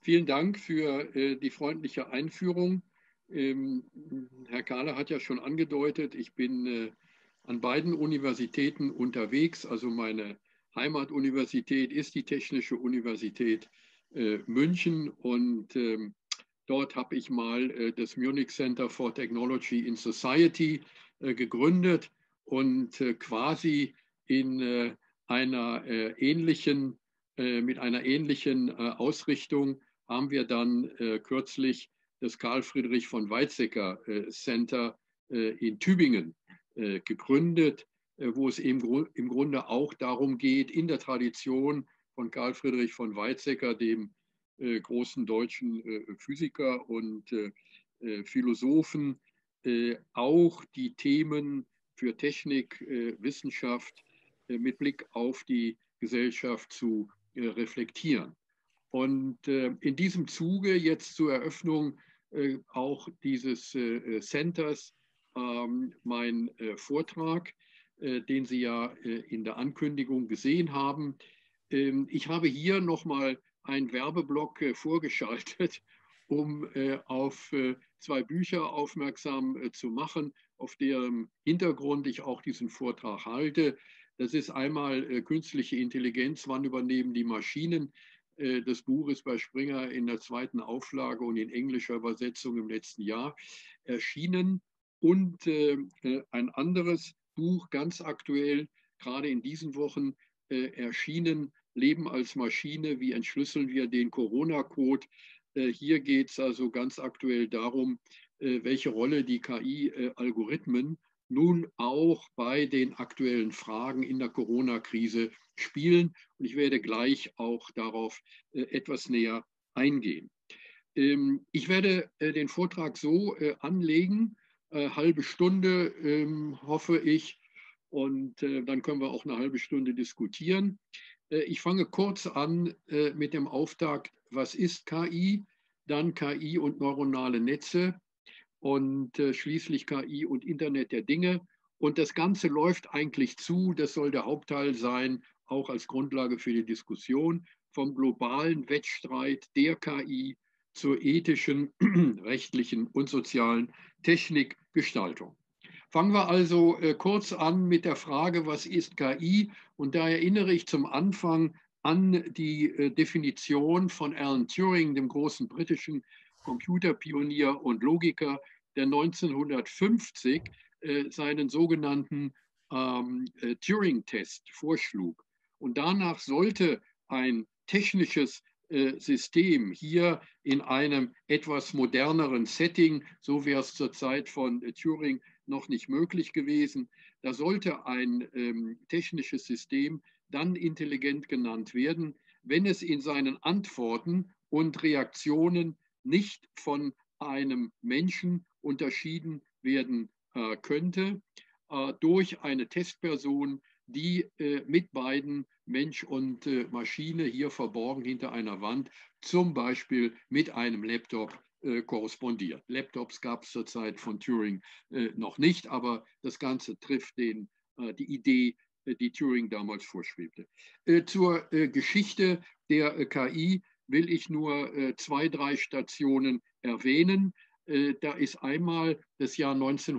Vielen Dank für die freundliche Einführung. Ähm, Herr Kahler hat ja schon angedeutet, ich bin an beiden Universitäten unterwegs. Also meine Heimatuniversität ist die Technische Universität München und dort habe ich mal das Munich Center for Technology in Society gegründet und quasi in einer mit einer ähnlichen Ausrichtung haben wir dann kürzlich das Karl Friedrich von Weizsäcker Center in Tübingen gegründet, wo es eben im Grunde auch darum geht, in der Tradition von Karl Friedrich von Weizsäcker, dem großen deutschen Physiker und Philosophen, auch die Themen für Technik, Wissenschaft mit Blick auf die Gesellschaft zu reflektieren. Und in diesem Zuge jetzt zur Eröffnung auch dieses Centers mein Vortrag, den Sie ja in der Ankündigung gesehen haben. Ich habe hier nochmal einen Werbeblock vorgeschaltet, um auf zwei Bücher aufmerksam zu machen, auf deren Hintergrund ich auch diesen Vortrag halte. Das ist einmal künstliche Intelligenz, wann übernehmen die Maschinen. Das Buch ist bei Springer in der zweiten Auflage und in englischer Übersetzung im letzten Jahr erschienen. Und ein anderes Buch, ganz aktuell, gerade in diesen Wochen erschienen, Leben als Maschine, wie entschlüsseln wir den Corona-Code. Hier geht es also ganz aktuell darum, welche Rolle die KI-Algorithmen nun auch bei den aktuellen Fragen in der Corona-Krise spielen. Und ich werde gleich auch darauf etwas näher eingehen. Ich werde den Vortrag so anlegen, halbe Stunde, hoffe ich, und dann können wir auch eine halbe Stunde diskutieren. Ich fange kurz an mit dem Auftakt, was ist KI, dann KI und neuronale Netze und schließlich KI und Internet der Dinge. Und das Ganze läuft eigentlich zu, das soll der Hauptteil sein, auch als Grundlage für die Diskussion, vom globalen Wettstreit der KI zur ethischen, rechtlichen und sozialen Technikgestaltung. Fangen wir also kurz an mit der Frage, was ist KI? Und da erinnere ich zum Anfang an die Definition von Alan Turing, dem großen britischen Computerpionier und Logiker, der 1950 seinen sogenannten Turing-Test vorschlug. Und danach sollte ein technisches System hier in einem etwas moderneren Setting, so wäre es zur Zeit von Turing noch nicht möglich gewesen, da sollte ein technisches System dann intelligent genannt werden, wenn es in seinen Antworten und Reaktionen nicht von einem Menschen unterschieden werden könnte durch eine Testperson, die mit beiden Mensch und Maschine hier verborgen hinter einer Wand, zum Beispiel mit einem Laptop korrespondiert. Laptops gab es zur Zeit von Turing noch nicht, aber das Ganze trifft die Idee, die Turing damals vorschwebte. Zur Geschichte der KI will ich nur zwei, drei Stationen erwähnen. Da ist einmal das Jahr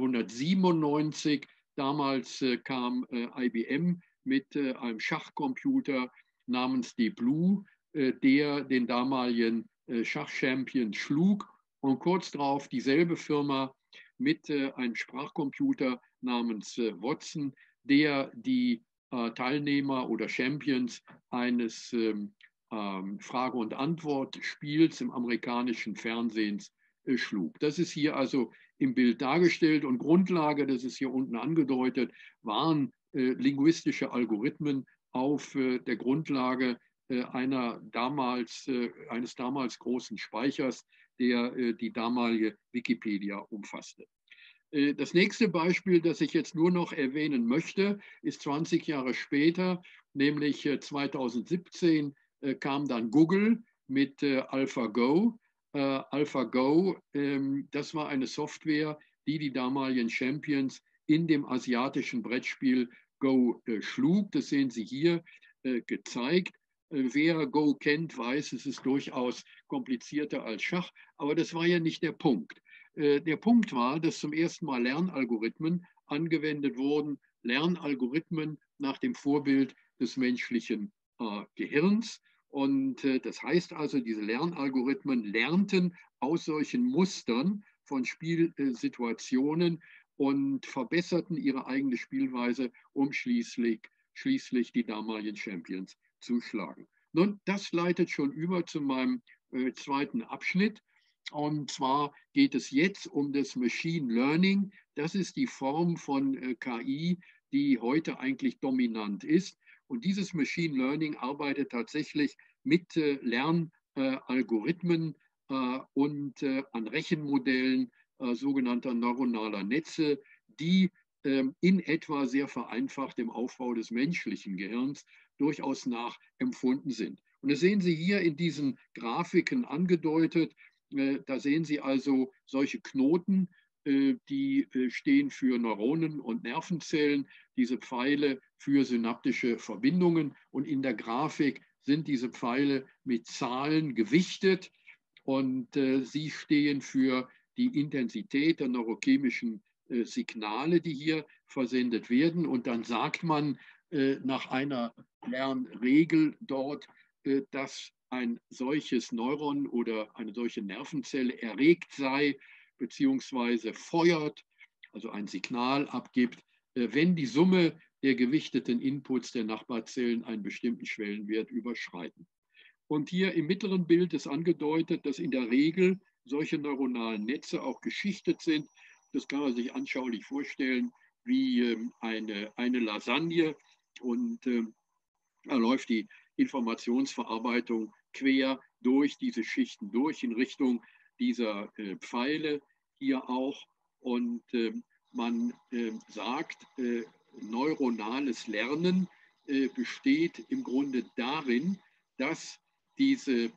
1997. Damals kam IBM mit einem Schachcomputer namens Deep Blue, der den damaligen Schachchampion schlug, und kurz darauf dieselbe Firma mit einem Sprachcomputer namens Watson, der die Teilnehmer oder Champions eines Frage- und Antwort-Spiels im amerikanischen Fernsehen schlug. Das ist hier also im Bild dargestellt, und Grundlage, das ist hier unten angedeutet, waren linguistische Algorithmen auf der Grundlage eines damals großen Speichers, der die damalige Wikipedia umfasste. Das nächste Beispiel, das ich jetzt nur noch erwähnen möchte, ist 20 Jahre später, nämlich 2017 kam dann Google mit AlphaGo. AlphaGo, das war eine Software, die die damaligen Champions in dem asiatischen Brettspiel Go schlug. Das sehen Sie hier gezeigt. Wer Go kennt, weiß, es ist durchaus komplizierter als Schach, aber das war ja nicht der Punkt. Der Punkt war, dass zum ersten Mal Lernalgorithmen angewendet wurden, Lernalgorithmen nach dem Vorbild des menschlichen Gehirns. Und das heißt also, diese Lernalgorithmen lernten aus solchen Mustern von Spielsituationen und verbesserten ihre eigene Spielweise, um schließlich die damaligen Champions zu schlagen. Nun, das leitet schon über zu meinem zweiten Abschnitt. Und zwar geht es jetzt um das Machine Learning. Das ist die Form von KI, die heute eigentlich dominant ist. Und dieses Machine Learning arbeitet tatsächlich mit Lernalgorithmen und an Rechenmodellen sogenannter neuronaler Netze, die in etwa sehr vereinfacht dem Aufbau des menschlichen Gehirns durchaus nachempfunden sind. Und das sehen Sie hier in diesen Grafiken angedeutet. Da sehen Sie also solche Knoten, die stehen für Neuronen und Nervenzellen, diese Pfeile für synaptische Verbindungen. Und in der Grafik sind diese Pfeile mit Zahlen gewichtet und sie stehen für die Intensität der neurochemischen Signale, die hier versendet werden. Und dann sagt man nach einer Lernregel dort, dass ein solches Neuron oder eine solche Nervenzelle erregt sei, beziehungsweise feuert, also ein Signal abgibt, wenn die Summe der gewichteten Inputs der Nachbarzellen einen bestimmten Schwellenwert überschreiten. Und hier im mittleren Bild ist angedeutet, dass in der Regel solche neuronalen Netze auch geschichtet sind. Das kann man sich anschaulich vorstellen wie eine Lasagne und da läuft die Informationsverarbeitung quer durch diese Schichten durch in Richtung dieser Pfeile hier auch. Und man sagt, neuronales Lernen besteht im Grunde darin, dass diese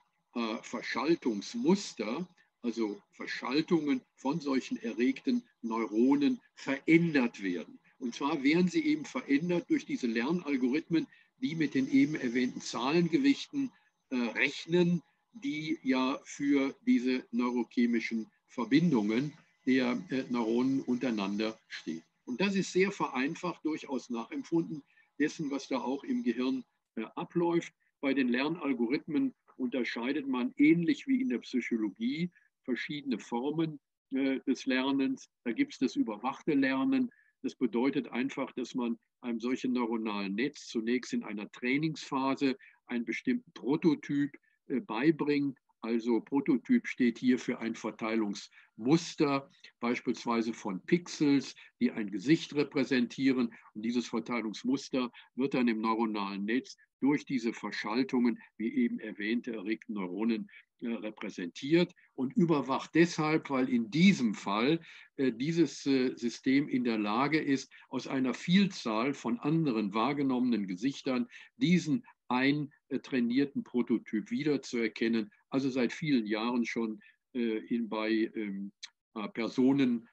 Verschaltungsmuster, also Verschaltungen von solchen erregten Neuronen, verändert werden. Und zwar werden sie eben verändert durch diese Lernalgorithmen, die mit den eben erwähnten Zahlengewichten rechnen, die ja für diese neurochemischen Verbindungen der Neuronen untereinander stehen. Und das ist sehr vereinfacht, durchaus nachempfunden dessen, was da auch im Gehirn abläuft. Bei den Lernalgorithmen unterscheidet man ähnlich wie in der Psychologie verschiedene Formen des Lernens. Da gibt es das überwachte Lernen. Das bedeutet einfach, dass man einem solchen neuronalen Netz zunächst in einer Trainingsphase einen bestimmten Prototyp beibringt. Also Prototyp steht hier für ein Verteilungsmuster, beispielsweise von Pixels, die ein Gesicht repräsentieren. Und dieses Verteilungsmuster wird dann im neuronalen Netz durch diese Verschaltungen, wie eben erwähnte, erregten Neuronen repräsentiert und überwacht deshalb, weil in diesem Fall dieses System in der Lage ist, aus einer Vielzahl von anderen wahrgenommenen Gesichtern diesen eintrainierten Prototyp wiederzuerkennen. Also seit vielen Jahren schon bei Personen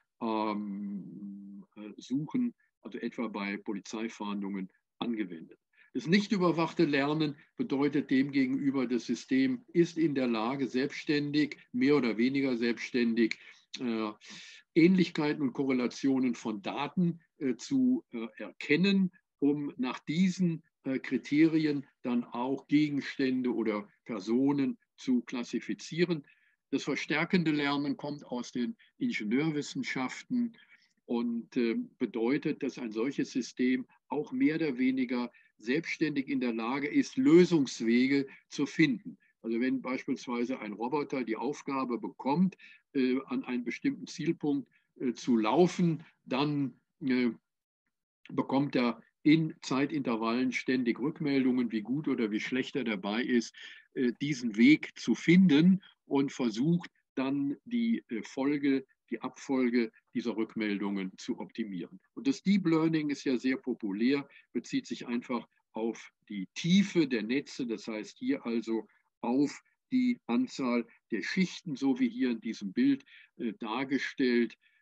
suchen, also etwa bei Polizeifahndungen angewendet. Das nicht überwachte Lernen bedeutet demgegenüber, das System ist in der Lage, selbstständig, mehr oder weniger selbstständig, Ähnlichkeiten und Korrelationen von Daten zu erkennen, um nach diesen Kriterien dann auch Gegenstände oder Personen zu klassifizieren. Das verstärkende Lernen kommt aus den Ingenieurwissenschaften und bedeutet, dass ein solches System auch mehr oder weniger selbstständig in der Lage ist, Lösungswege zu finden. Also wenn beispielsweise ein Roboter die Aufgabe bekommt, an einen bestimmten Zielpunkt zu laufen, dann bekommt er in Zeitintervallen ständig Rückmeldungen, wie gut oder wie schlecht er dabei ist, diesen Weg zu finden und versucht dann die Abfolge dieser Rückmeldungen zu optimieren. Und das Deep Learning ist ja sehr populär, bezieht sich einfach auf die Tiefe der Netze, das heißt hier also auf die Anzahl der Schichten, so wie hier in diesem Bild dargestellt.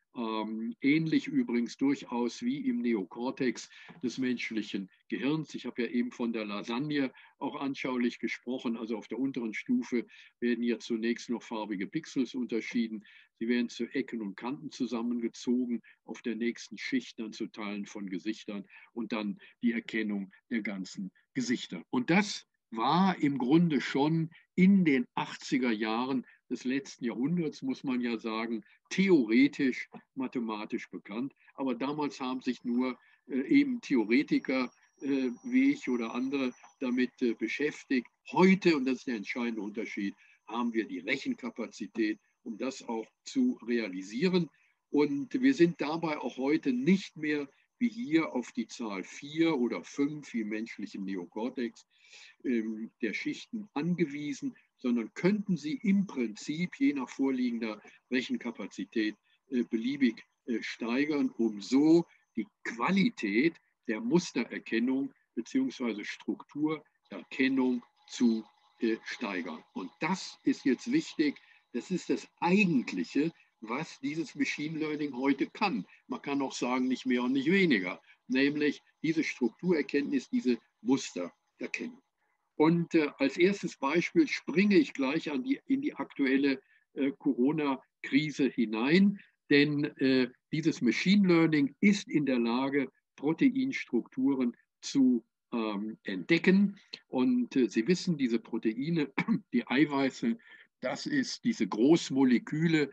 ähnlich übrigens durchaus wie im Neokortex des menschlichen Gehirns. Ich habe ja eben von der Lasagne auch anschaulich gesprochen. Also auf der unteren Stufe werden hier zunächst noch farbige Pixels unterschieden. Sie werden zu Ecken und Kanten zusammengezogen, auf der nächsten Schicht dann zu Teilen von Gesichtern und dann die Erkennung der ganzen Gesichter. Und das war im Grunde schon in den 80er Jahren des letzten Jahrhunderts, muss man ja sagen, theoretisch, mathematisch bekannt. Aber damals haben sich nur eben Theoretiker wie ich oder andere damit beschäftigt. Heute, und das ist der entscheidende Unterschied, haben wir die Rechenkapazität, um das auch zu realisieren. Und wir sind dabei auch heute nicht mehr wie hier auf die Zahl 4 oder 5 wie im menschlichen Neokortex der Schichten angewiesen, sondern könnten sie im Prinzip je nach vorliegender Rechenkapazität beliebig steigern, um so die Qualität der Mustererkennung bzw. Strukturerkennung zu steigern. Und das ist jetzt wichtig. Das ist das Eigentliche, was dieses Machine Learning heute kann. Man kann auch sagen, nicht mehr und nicht weniger, nämlich diese Strukturerkenntnis, diese Mustererkennung. Und als erstes Beispiel springe ich gleich in die aktuelle Corona-Krise hinein, denn dieses Machine Learning ist in der Lage, Proteinstrukturen zu entdecken. Und Sie wissen, diese Proteine, die Eiweiße, das ist diese Großmoleküle,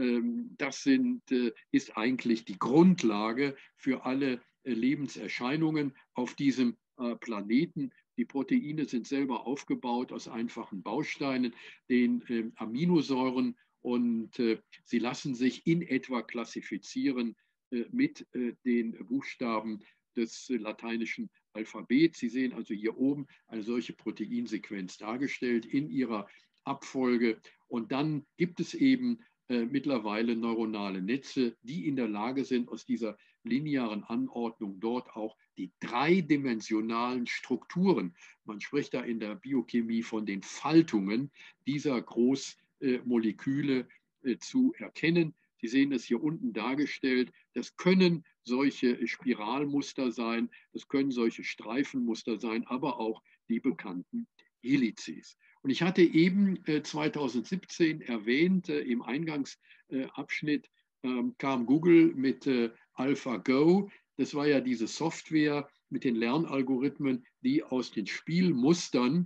ist eigentlich die Grundlage für alle Lebenserscheinungen auf diesem Planeten. Die Proteine sind selber aufgebaut aus einfachen Bausteinen, den Aminosäuren, und sie lassen sich in etwa klassifizieren mit den Buchstaben des lateinischen Alphabets. Sie sehen also hier oben eine solche Proteinsequenz dargestellt in ihrer Abfolge. Und dann gibt es eben mittlerweile neuronale Netze, die in der Lage sind, aus dieser linearen Anordnung dort auch die dreidimensionalen Strukturen, man spricht da in der Biochemie von den Faltungen dieser Großmoleküle zu erkennen. Sie sehen es hier unten dargestellt. Das können solche Spiralmuster sein, das können solche Streifenmuster sein, aber auch die bekannten Helices. Und ich hatte eben 2017 erwähnt, im Eingangsabschnitt kam Google mit AlphaGo. Das war ja diese Software mit den Lernalgorithmen, die aus den Spielmustern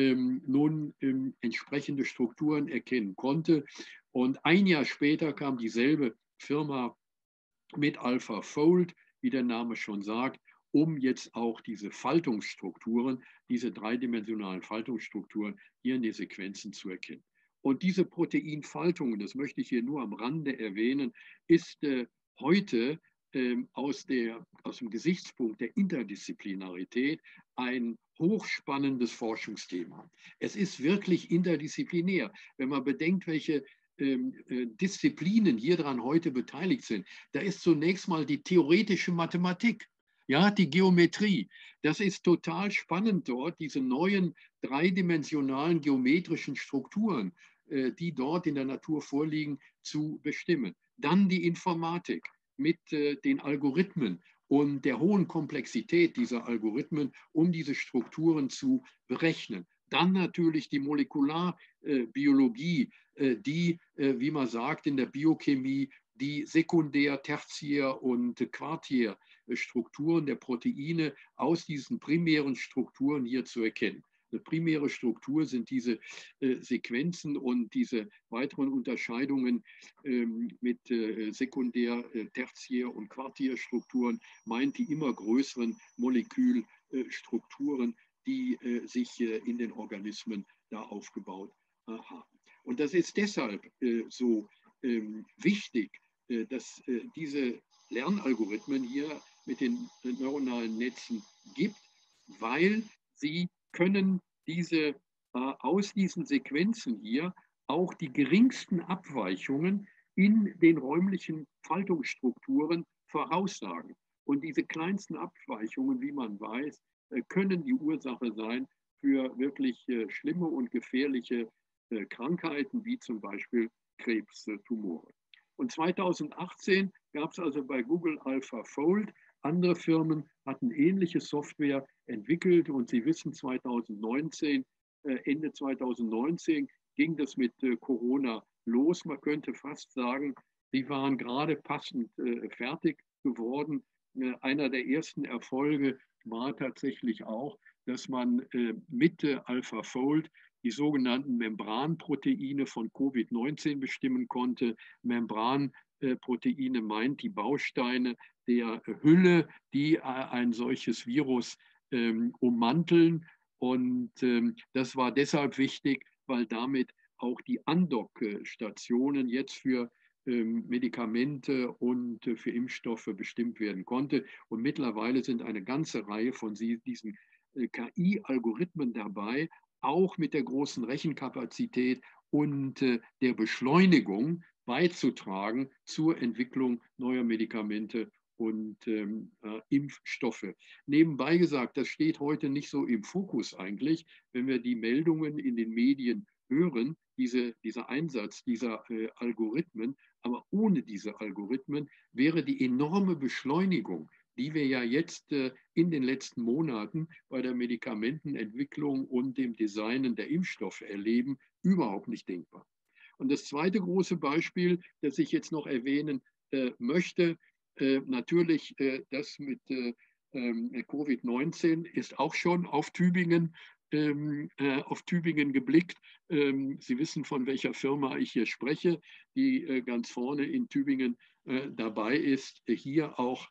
nun entsprechende Strukturen erkennen konnte. Und ein Jahr später kam dieselbe Firma mit AlphaFold, wie der Name schon sagt, um jetzt auch diese Faltungsstrukturen, diese dreidimensionalen Faltungsstrukturen hier in den Sequenzen zu erkennen. Und diese Proteinfaltungen, das möchte ich hier nur am Rande erwähnen, ist heute aus dem Gesichtspunkt der Interdisziplinarität ein hochspannendes Forschungsthema. Es ist wirklich interdisziplinär. Wenn man bedenkt, welche Disziplinen hier dran heute beteiligt sind, da ist zunächst mal die theoretische Mathematik, ja, die Geometrie. Das ist total spannend dort, diese neuen dreidimensionalen geometrischen Strukturen, die dort in der Natur vorliegen, zu bestimmen. Dann die Informatik mit den Algorithmen und der hohen Komplexität dieser Algorithmen, um diese Strukturen zu berechnen. Dann natürlich die Molekularbiologie, die, wie man sagt, in der Biochemie die Sekundär-, Tertiär- und Quartärstrukturen der Proteine aus diesen primären Strukturen hier zu erkennen. Eine primäre Struktur sind diese Sequenzen, und diese weiteren Unterscheidungen mit Sekundär-, Tertiär- und Quartärstrukturen meint die immer größeren Molekülstrukturen, die sich in den Organismen da aufgebaut haben. Und das ist deshalb so wichtig, dass diese Lernalgorithmen hier mit den neuronalen Netzen gibt, weil sie können aus diesen Sequenzen hier auch die geringsten Abweichungen in den räumlichen Faltungsstrukturen voraussagen. Und diese kleinsten Abweichungen, wie man weiß, können die Ursache sein für wirklich schlimme und gefährliche Krankheiten, wie zum Beispiel Krebstumore. Und 2018 gab es also bei Google AlphaFold. Andere Firmen hatten ähnliche Software entwickelt und Sie wissen, 2019, Ende 2019 ging das mit Corona los. Man könnte fast sagen, sie waren gerade passend fertig geworden. Einer der ersten Erfolge war tatsächlich auch, dass man mit AlphaFold die sogenannten Membranproteine von Covid-19 bestimmen konnte. Membranproteine meint die Bausteine der Hülle, die ein solches Virus ummanteln. Und das war deshalb wichtig, weil damit auch die Andockstationen jetzt für Medikamente und für Impfstoffe bestimmt werden konnte. Und mittlerweile sind eine ganze Reihe von diesen KI-Algorithmen dabei, auch mit der großen Rechenkapazität und der Beschleunigung beizutragen zur Entwicklung neuer Medikamente und Impfstoffe. Nebenbei gesagt, das steht heute nicht so im Fokus eigentlich, wenn wir die Meldungen in den Medien hören, dieser Einsatz dieser Algorithmen. Aber ohne diese Algorithmen wäre die enorme Beschleunigung, die wir ja jetzt in den letzten Monaten bei der Medikamentenentwicklung und dem Designen der Impfstoffe erleben, überhaupt nicht denkbar. Und das zweite große Beispiel, das ich jetzt noch erwähnen möchte, natürlich das mit Covid-19 ist auch schon auf Tübingen geblickt. Sie wissen, von welcher Firma ich hier spreche, die ganz vorne in Tübingen dabei ist, hier auch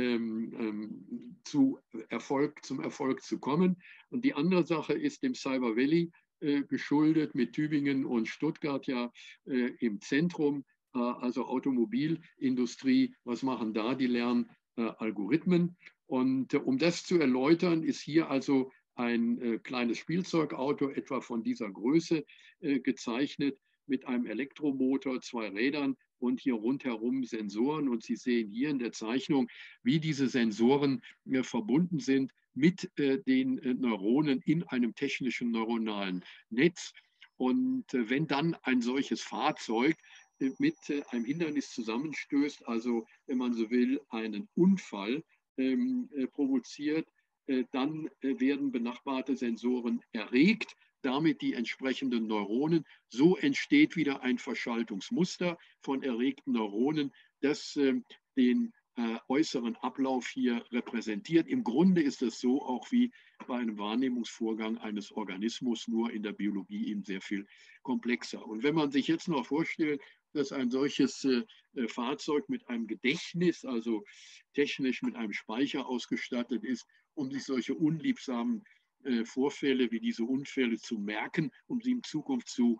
zum Erfolg zu kommen. Und die andere Sache ist dem Cyber Valley geschuldet, mit Tübingen und Stuttgart ja im Zentrum, also Automobilindustrie. Was machen da? Die lernen Algorithmen. Und um das zu erläutern, ist hier also ein kleines Spielzeugauto, etwa von dieser Größe, gezeichnet, mit einem Elektromotor, 2 Rädern und hier rundherum Sensoren. Und Sie sehen hier in der Zeichnung, wie diese Sensoren verbunden sind mit den Neuronen in einem technischen neuronalen Netz. Und wenn dann ein solches Fahrzeug mit einem Hindernis zusammenstößt, also wenn man so will, einen Unfall provoziert, dann werden benachbarte Sensoren erregt, damit die entsprechenden Neuronen. So entsteht wieder ein Verschaltungsmuster von erregten Neuronen, das den äußeren Ablauf hier repräsentiert. Im Grunde ist es so auch wie bei einem Wahrnehmungsvorgang eines Organismus, nur in der Biologie eben sehr viel komplexer. Und wenn man sich jetzt noch vorstellt, dass ein solches Fahrzeug mit einem Gedächtnis, also technisch mit einem Speicher ausgestattet ist, um sich solche unliebsamen Vorfälle wie diese Unfälle zu merken, um sie in Zukunft zu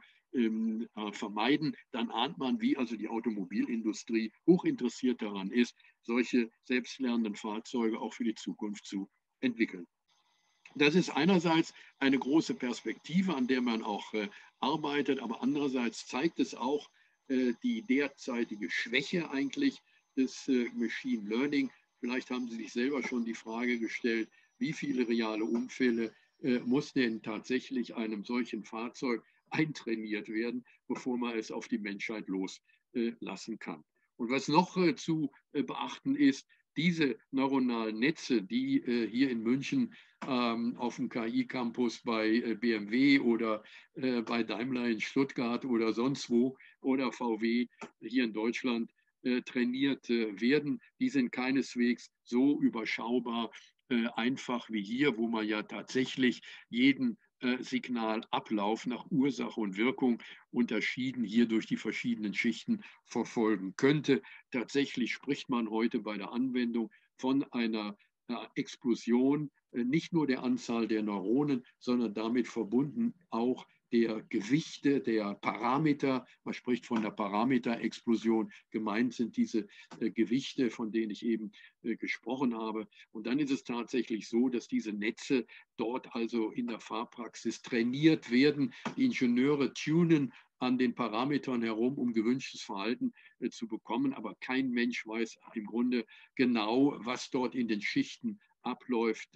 vermeiden, dann ahnt man, wie also die Automobilindustrie hochinteressiert daran ist, solche selbstlernenden Fahrzeuge auch für die Zukunft zu entwickeln. Das ist einerseits eine große Perspektive, an der man auch arbeitet, aber andererseits zeigt es auch die derzeitige Schwäche eigentlich des Machine Learning. Vielleicht haben Sie sich selber schon die Frage gestellt, wie viele reale Unfälle muss denn tatsächlich einem solchen Fahrzeug eintrainiert werden, bevor man es auf die Menschheit loslassen kann. Und was noch zu beachten ist, diese neuronalen Netze, die hier in München auf dem KI-Campus bei BMW oder bei Daimler in Stuttgart oder sonst wo oder VW hier in Deutschland trainiert werden, die sind keineswegs so überschaubar einfach wie hier, wo man ja tatsächlich jeden Signalablauf nach Ursache und Wirkung unterschieden hier durch die verschiedenen Schichten verfolgen könnte. Tatsächlich spricht man heute bei der Anwendung von einer Explosion, nicht nur der Anzahl der Neuronen, sondern damit verbunden auch der Gewichte, der Parameter. Man spricht von der Parameterexplosion. Gemeint sind diese Gewichte, von denen ich eben gesprochen habe. Und dann ist es tatsächlich so, dass diese Netze dort also in der Fahrpraxis trainiert werden. Die Ingenieure tunen an den Parametern herum, um gewünschtes Verhalten zu bekommen. Aber kein Mensch weiß im Grunde genau, was dort in den Schichten abläuft,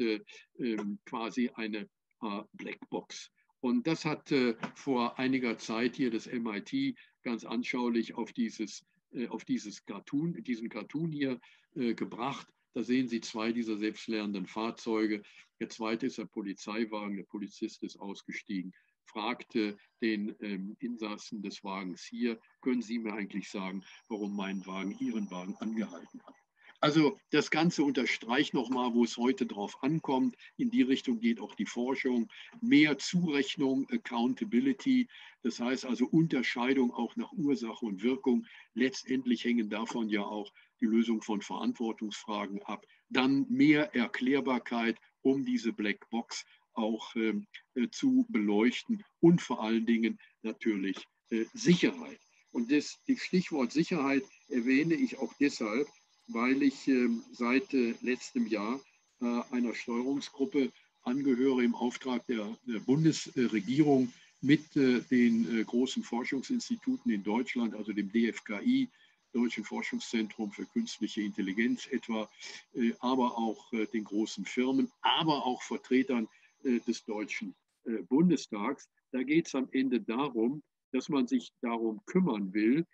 quasi eine Blackbox. Und das hat vor einiger Zeit hier das MIT ganz anschaulich auf dieses auf diesen Cartoon hier gebracht. Da sehen Sie zwei dieser selbstlernenden Fahrzeuge. Der zweite ist der Polizeiwagen. Der Polizist ist ausgestiegen, fragte den Insassen des Wagens hier, können Sie mir eigentlich sagen, warum mein Wagen Ihren Wagen angehalten hat? Also das Ganze unterstreicht nochmal, wo es heute drauf ankommt. In die Richtung geht auch die Forschung. Mehr Zurechnung, Accountability, das heißt also Unterscheidung auch nach Ursache und Wirkung. Letztendlich hängen davon ja auch die Lösung von Verantwortungsfragen ab. Dann mehr Erklärbarkeit, um diese Blackbox auch zu beleuchten und vor allen Dingen natürlich Sicherheit. Und das Stichwort Sicherheit erwähne ich auch deshalb, weil ich seit letztem Jahr einer Steuerungsgruppe angehöre im Auftrag der Bundesregierung mit den großen Forschungsinstituten in Deutschland, also dem DFKI, Deutschen Forschungszentrum für künstliche Intelligenz etwa, aber auch den großen Firmen, aber auch Vertretern des Deutschen Bundestags. Da geht es am Ende darum, dass man sich darum kümmern will,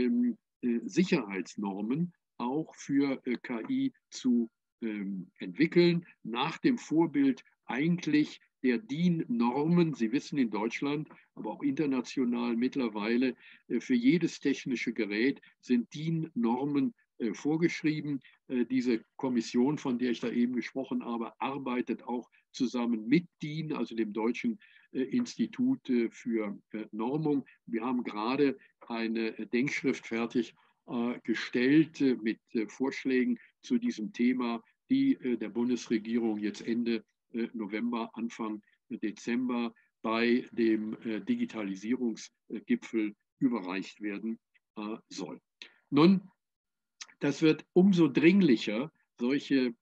Sicherheitsnormen auch für KI zu entwickeln, nach dem Vorbild eigentlich der DIN-Normen. Sie wissen, in Deutschland, aber auch international mittlerweile, für jedes technische Gerät sind DIN-Normen vorgeschrieben. Diese Kommission, von der ich da eben gesprochen habe, arbeitet auch zusammen mit DIN, also dem Deutschen Institut für Normung. Wir haben gerade eine Denkschrift fertig gestellt mit Vorschlägen zu diesem Thema, die der Bundesregierung jetzt Ende November, Anfang Dezember bei dem Digitalisierungsgipfel überreicht werden soll. Nun, das wird umso dringlicher, solche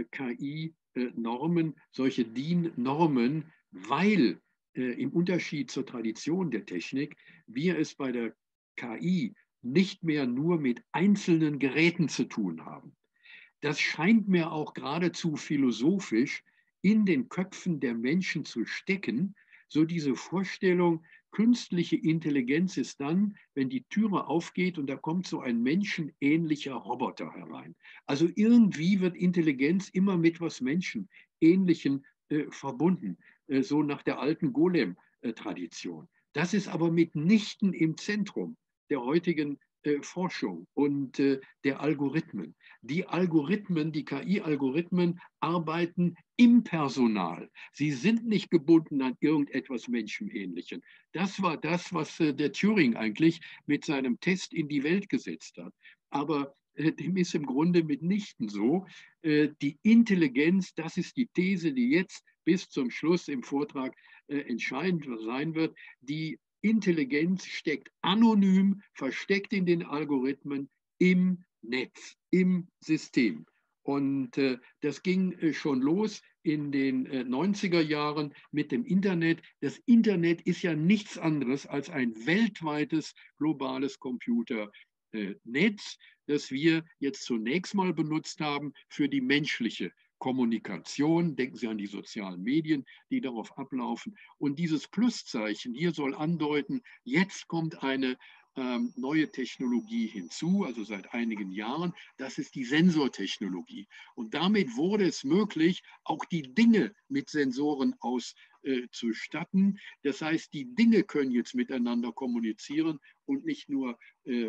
KI-Normen, solche DIN-Normen, weil im Unterschied zur Tradition der Technik wir es bei der KI nicht mehr nur mit einzelnen Geräten zu tun haben. Das scheint mir auch geradezu philosophisch in den Köpfen der Menschen zu stecken, so diese Vorstellung, künstliche Intelligenz ist dann, wenn die Türe aufgeht und da kommt so ein menschenähnlicher Roboter herein. Also irgendwie wird Intelligenz immer mit was Menschenähnlichem verbunden, so nach der alten Golem-Tradition. Das ist aber mitnichten im Zentrum der heutigen Forschung und der Algorithmen. Die Algorithmen, die KI-Algorithmen arbeiten im Personal. Sie sind nicht gebunden an irgendetwas Menschenähnlichem. Das war das, was der Turing eigentlich mit seinem Test in die Welt gesetzt hat. Aber dem ist im Grunde mitnichten so. Die Intelligenz, das ist die These, die jetzt bis zum Schluss im Vortrag entscheidend sein wird, die Intelligenz steckt anonym, versteckt in den Algorithmen im Netz, im System. Und das ging schon los in den 90er Jahren mit dem Internet. Das Internet ist ja nichts anderes als ein weltweites globales Computernetz, das wir jetzt zunächst mal benutzt haben für die menschliche Kommunikation. Denken Sie an die sozialen Medien, die darauf ablaufen. Und dieses Pluszeichen hier soll andeuten, jetzt kommt eine neue Technologie hinzu, also seit einigen Jahren. Das ist die Sensortechnologie. Und damit wurde es möglich, auch die Dinge mit Sensoren auszustatten. Das heißt, die Dinge können jetzt miteinander kommunizieren und nicht nur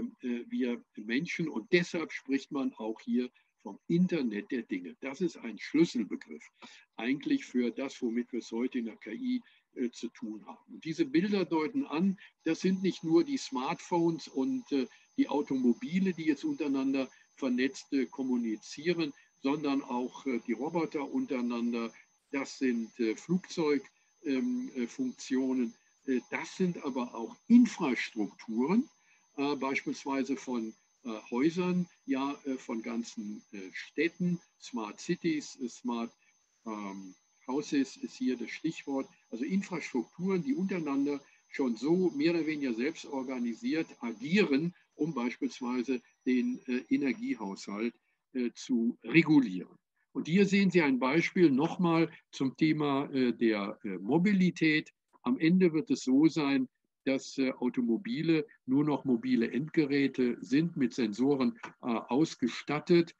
wir Menschen. Und deshalb spricht man auch hier vom Internet der Dinge. Das ist ein Schlüsselbegriff eigentlich für das, womit wir es heute in der KI zu tun haben. Und diese Bilder deuten an, das sind nicht nur die Smartphones und die Automobile, die jetzt untereinander vernetzt kommunizieren, sondern auch die Roboter untereinander. Das sind Flugzeugfunktionen. Das sind aber auch Infrastrukturen, beispielsweise von Häusern, ja, von ganzen Städten. Smart Cities, Smart Houses ist hier das Stichwort. Also Infrastrukturen, die untereinander schon so mehr oder weniger selbst organisiert agieren, um beispielsweise den Energiehaushalt zu regulieren. Und hier sehen Sie ein Beispiel nochmal zum Thema der Mobilität. Am Ende wird es so sein, dass Automobile nur noch mobile Endgeräte sind, mit Sensoren ausgestattet,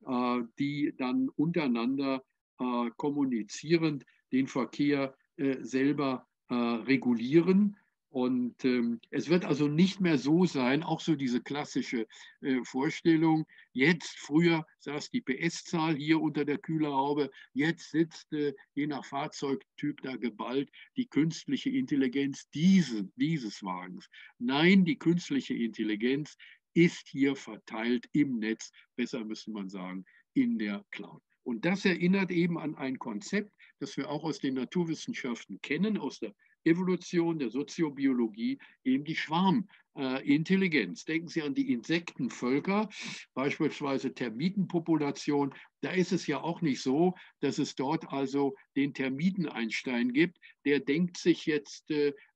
die dann untereinander kommunizierend den Verkehr selber regulieren. Und es wird also nicht mehr so sein, auch so diese klassische Vorstellung, jetzt, früher saß die PS-Zahl hier unter der Kühlerhaube, jetzt sitzt je nach Fahrzeugtyp da geballt die künstliche Intelligenz dieses Wagens. Nein, die künstliche Intelligenz ist hier verteilt im Netz, besser müsste man sagen, in der Cloud. Und das erinnert eben an ein Konzept, das wir auch aus den Naturwissenschaften kennen, aus der Evolution, der Soziobiologie, eben die Schwarmintelligenz. Denken Sie an die Insektenvölker, beispielsweise Termitenpopulation. Da ist es ja auch nicht so, dass es dort also den Termiten-Einstein gibt. Der denkt sich jetzt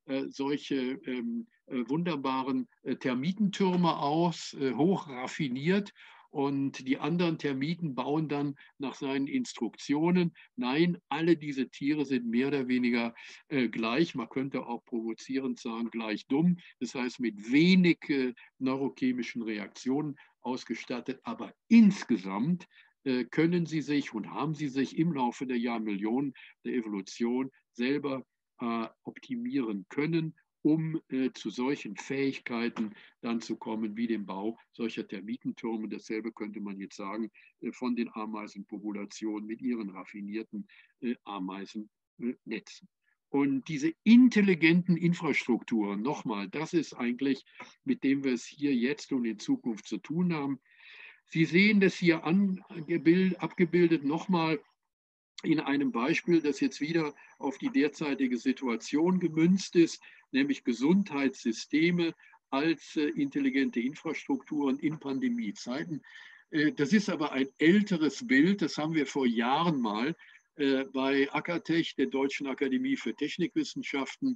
solche wunderbaren Termitentürme aus, hoch raffiniert. Und die anderen Termiten bauen dann nach seinen Instruktionen. Nein, alle diese Tiere sind mehr oder weniger gleich. Man könnte auch provozierend sagen, gleich dumm. Das heißt, mit wenig neurochemischen Reaktionen ausgestattet. Aber insgesamt können sie sich und haben sie sich im Laufe der Jahrmillionen der Evolution selber optimieren können, um zu solchen Fähigkeiten dann zu kommen, wie dem Bau solcher Termitentürme. Dasselbe könnte man jetzt sagen von den Ameisenpopulationen mit ihren raffinierten Ameisennetzen. Und diese intelligenten Infrastrukturen, nochmal, das ist eigentlich, mit dem wir es hier jetzt und in Zukunft zu tun haben. Sie sehen das hier abgebildet nochmal in einem Beispiel, das jetzt wieder auf die derzeitige Situation gemünzt ist, nämlich Gesundheitssysteme als intelligente Infrastrukturen in Pandemiezeiten. Das ist aber ein älteres Bild, das haben wir vor Jahren mal bei AKTech, der Deutschen Akademie für Technikwissenschaften,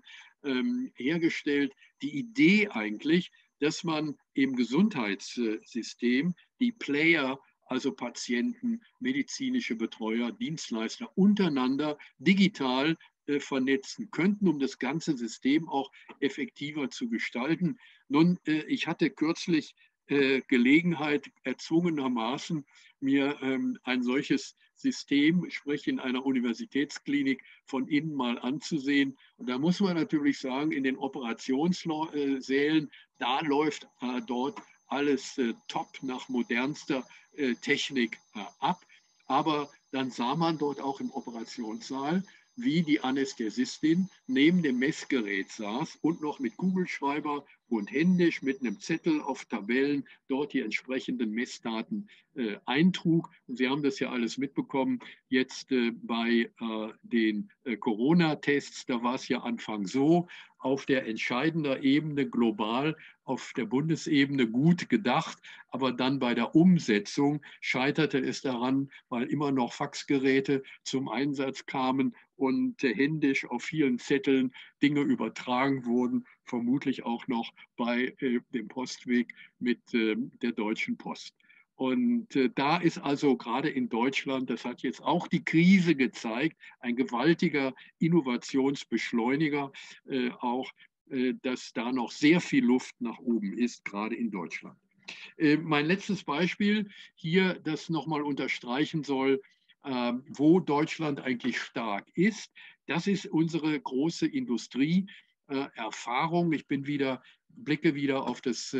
hergestellt. Die Idee eigentlich, dass man im Gesundheitssystem die Player, also Patienten, medizinische Betreuer, Dienstleister untereinander digital vernetzen könnten, um das ganze System auch effektiver zu gestalten. Nun, ich hatte kürzlich Gelegenheit, erzwungenermaßen mir ein solches System, sprich in einer Universitätsklinik, von innen mal anzusehen. Und da muss man natürlich sagen, in den Operationssälen, da läuft dort alles top nach modernster Technik ab. Aber dann sah man dort auch im Operationssaal, wie die Anästhesistin neben dem Messgerät saß und noch mit Kugelschreiber und händisch mit einem Zettel auf Tabellen dort die entsprechenden Messdaten eintrug. Und Sie haben das ja alles mitbekommen. Jetzt bei den Corona-Tests, da war es ja Anfang so, auf der entscheidenden Ebene global, auf der Bundesebene gut gedacht, aber dann bei der Umsetzung scheiterte es daran, weil immer noch Faxgeräte zum Einsatz kamen und händisch auf vielen Zetteln Dinge übertragen wurden, vermutlich auch noch bei dem Postweg mit der Deutschen Post. Und da ist also gerade in Deutschland, das hat jetzt auch die Krise gezeigt, ein gewaltiger Innovationsbeschleuniger, auch, dass da noch sehr viel Luft nach oben ist, gerade in Deutschland. Mein letztes Beispiel hier, das nochmal unterstreichen soll, wo Deutschland eigentlich stark ist, das ist unsere große Industrieerfahrung. Ich blicke wieder auf das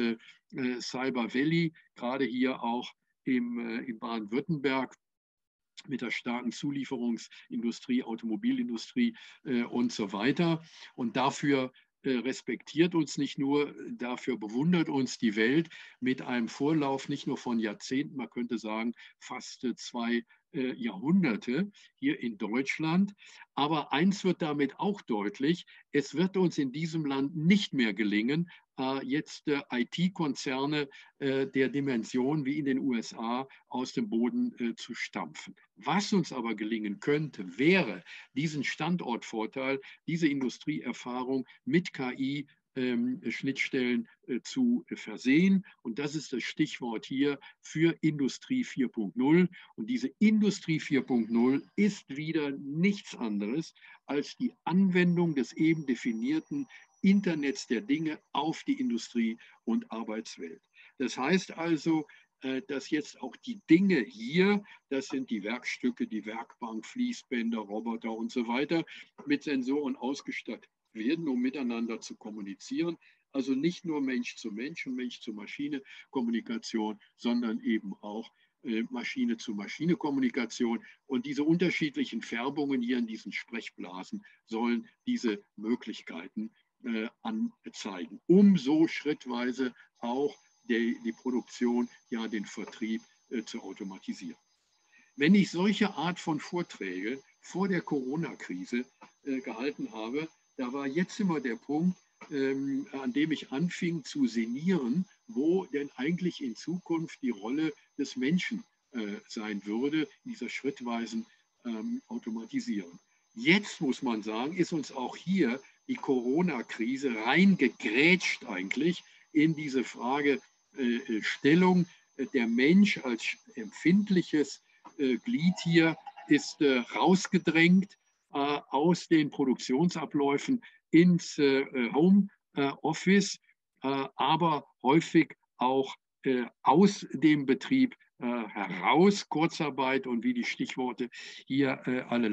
Cyber Valley, gerade hier auch in Baden-Württemberg mit der starken Zulieferungsindustrie, Automobilindustrie und so weiter. Und dafür respektiert uns nicht nur, dafür bewundert uns die Welt mit einem Vorlauf nicht nur von Jahrzehnten, man könnte sagen fast 2 Jahrhunderte hier in Deutschland. Aber eins wird damit auch deutlich, es wird uns in diesem Land nicht mehr gelingen, jetzt IT-Konzerne der Dimension wie in den USA aus dem Boden zu stampfen. Was uns aber gelingen könnte, wäre diesen Standortvorteil, diese Industrieerfahrung mit KI Schnittstellen zu versehen. Und das ist das Stichwort hier für Industrie 4.0. Und diese Industrie 4.0 ist wieder nichts anderes als die Anwendung des eben definierten Internets der Dinge auf die Industrie- und Arbeitswelt. Das heißt also, dass jetzt auch die Dinge hier, das sind die Werkstücke, die Werkbank, Fließbänder, Roboter und so weiter, mit Sensoren ausgestattet werden, um miteinander zu kommunizieren. Also nicht nur Mensch zu Mensch und Mensch zu Maschine Kommunikation, sondern eben auch Maschine zu Maschine Kommunikation. Und diese unterschiedlichen Färbungen hier in diesen Sprechblasen sollen diese Möglichkeiten anzeigen, um so schrittweise auch die Produktion, ja den Vertrieb zu automatisieren. Wenn ich solche Art von Vorträge vor der Corona-Krise gehalten habe, da war jetzt immer der Punkt, an dem ich anfing zu sinnieren, wo denn eigentlich in Zukunft die Rolle des Menschen sein würde, dieser schrittweisen Automatisierung. Jetzt muss man sagen, ist uns auch hier die Corona-Krise reingegrätscht eigentlich in diese Fragestellung. Der Mensch als empfindliches Glied hier ist rausgedrängt aus den Produktionsabläufen ins Homeoffice, aber häufig auch aus dem Betrieb heraus, Kurzarbeit und wie die Stichworte hier alle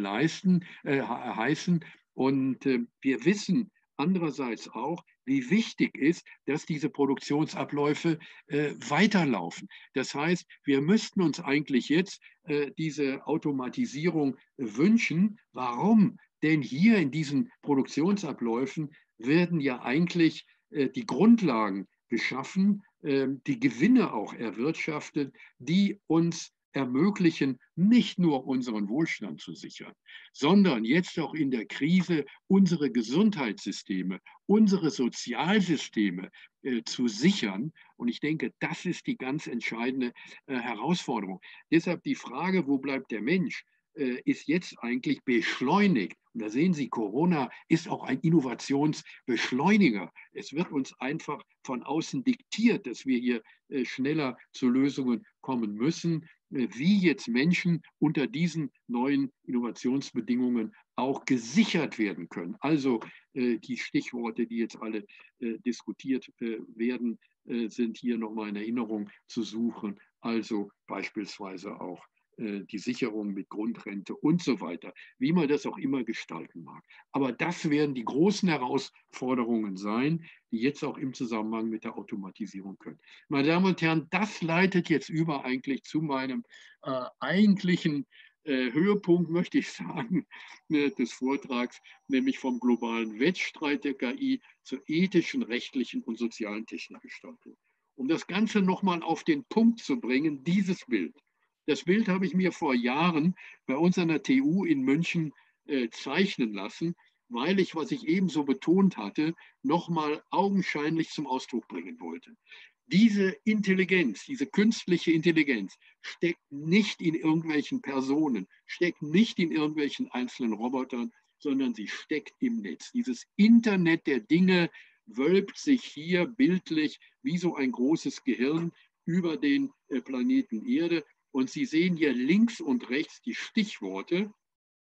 heißen. Und wir wissen andererseits auch, wie wichtig ist, dass diese Produktionsabläufe weiterlaufen. Das heißt, wir müssten uns eigentlich jetzt diese Automatisierung wünschen. Warum? Denn hier in diesen Produktionsabläufen werden ja eigentlich die Grundlagen geschaffen, die Gewinne auch erwirtschaftet, die uns ermöglichen, nicht nur unseren Wohlstand zu sichern, sondern jetzt auch in der Krise unsere Gesundheitssysteme, unsere Sozialsysteme zu sichern. Und ich denke, das ist die ganz entscheidende Herausforderung. Deshalb die Frage, wo bleibt der Mensch, ist jetzt eigentlich beschleunigt. Und da sehen Sie, Corona ist auch ein Innovationsbeschleuniger. Es wird uns einfach von außen diktiert, dass wir hier schneller zu Lösungen kommen müssen, wie jetzt Menschen unter diesen neuen Innovationsbedingungen auch gesichert werden können. Also die Stichworte, die jetzt alle diskutiert werden, sind hier nochmal in Erinnerung zu suchen. Also beispielsweise auch die Sicherung mit Grundrente und so weiter, wie man das auch immer gestalten mag. Aber das werden die großen Herausforderungen sein, die jetzt auch im Zusammenhang mit der Automatisierung können. Meine Damen und Herren, das leitet jetzt über eigentlich zu meinem eigentlichen Höhepunkt, möchte ich sagen, des Vortrags, nämlich vom globalen Wettstreit der KI zur ethischen, rechtlichen und sozialen Technikgestaltung. Um das Ganze nochmal auf den Punkt zu bringen, dieses Bild. Das Bild habe ich mir vor Jahren bei uns an der TU in München zeichnen lassen, weil ich, was ich ebenso betont hatte, nochmal augenscheinlich zum Ausdruck bringen wollte. Diese Intelligenz, diese künstliche Intelligenz steckt nicht in irgendwelchen Personen, steckt nicht in irgendwelchen einzelnen Robotern, sondern sie steckt im Netz. Dieses Internet der Dinge wölbt sich hier bildlich wie so ein großes Gehirn über den Planeten Erde. Und Sie sehen hier links und rechts die Stichworte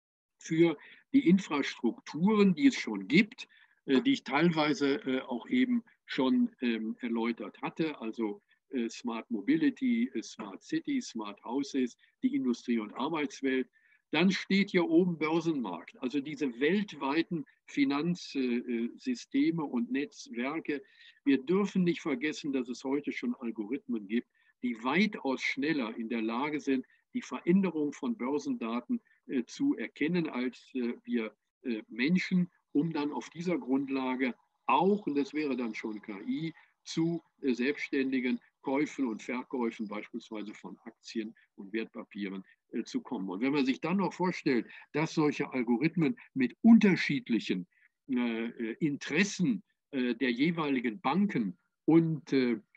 für die Infrastrukturen, die es schon gibt, die ich teilweise auch eben schon erläutert hatte, also Smart Mobility, Smart Cities, Smart Houses, die Industrie- und Arbeitswelt. Dann steht hier oben Börsenmarkt, also diese weltweiten Finanzsysteme und Netzwerke. Wir dürfen nicht vergessen, dass es heute schon Algorithmen gibt, die weitaus schneller in der Lage sind, die Veränderung von Börsendaten zu erkennen als wir Menschen, um dann auf dieser Grundlage auch, und das wäre dann schon KI, zu selbstständigen Käufen und Verkäufen beispielsweise von Aktien und Wertpapieren zu kommen. Und wenn man sich dann noch vorstellt, dass solche Algorithmen mit unterschiedlichen Interessen der jeweiligen Banken und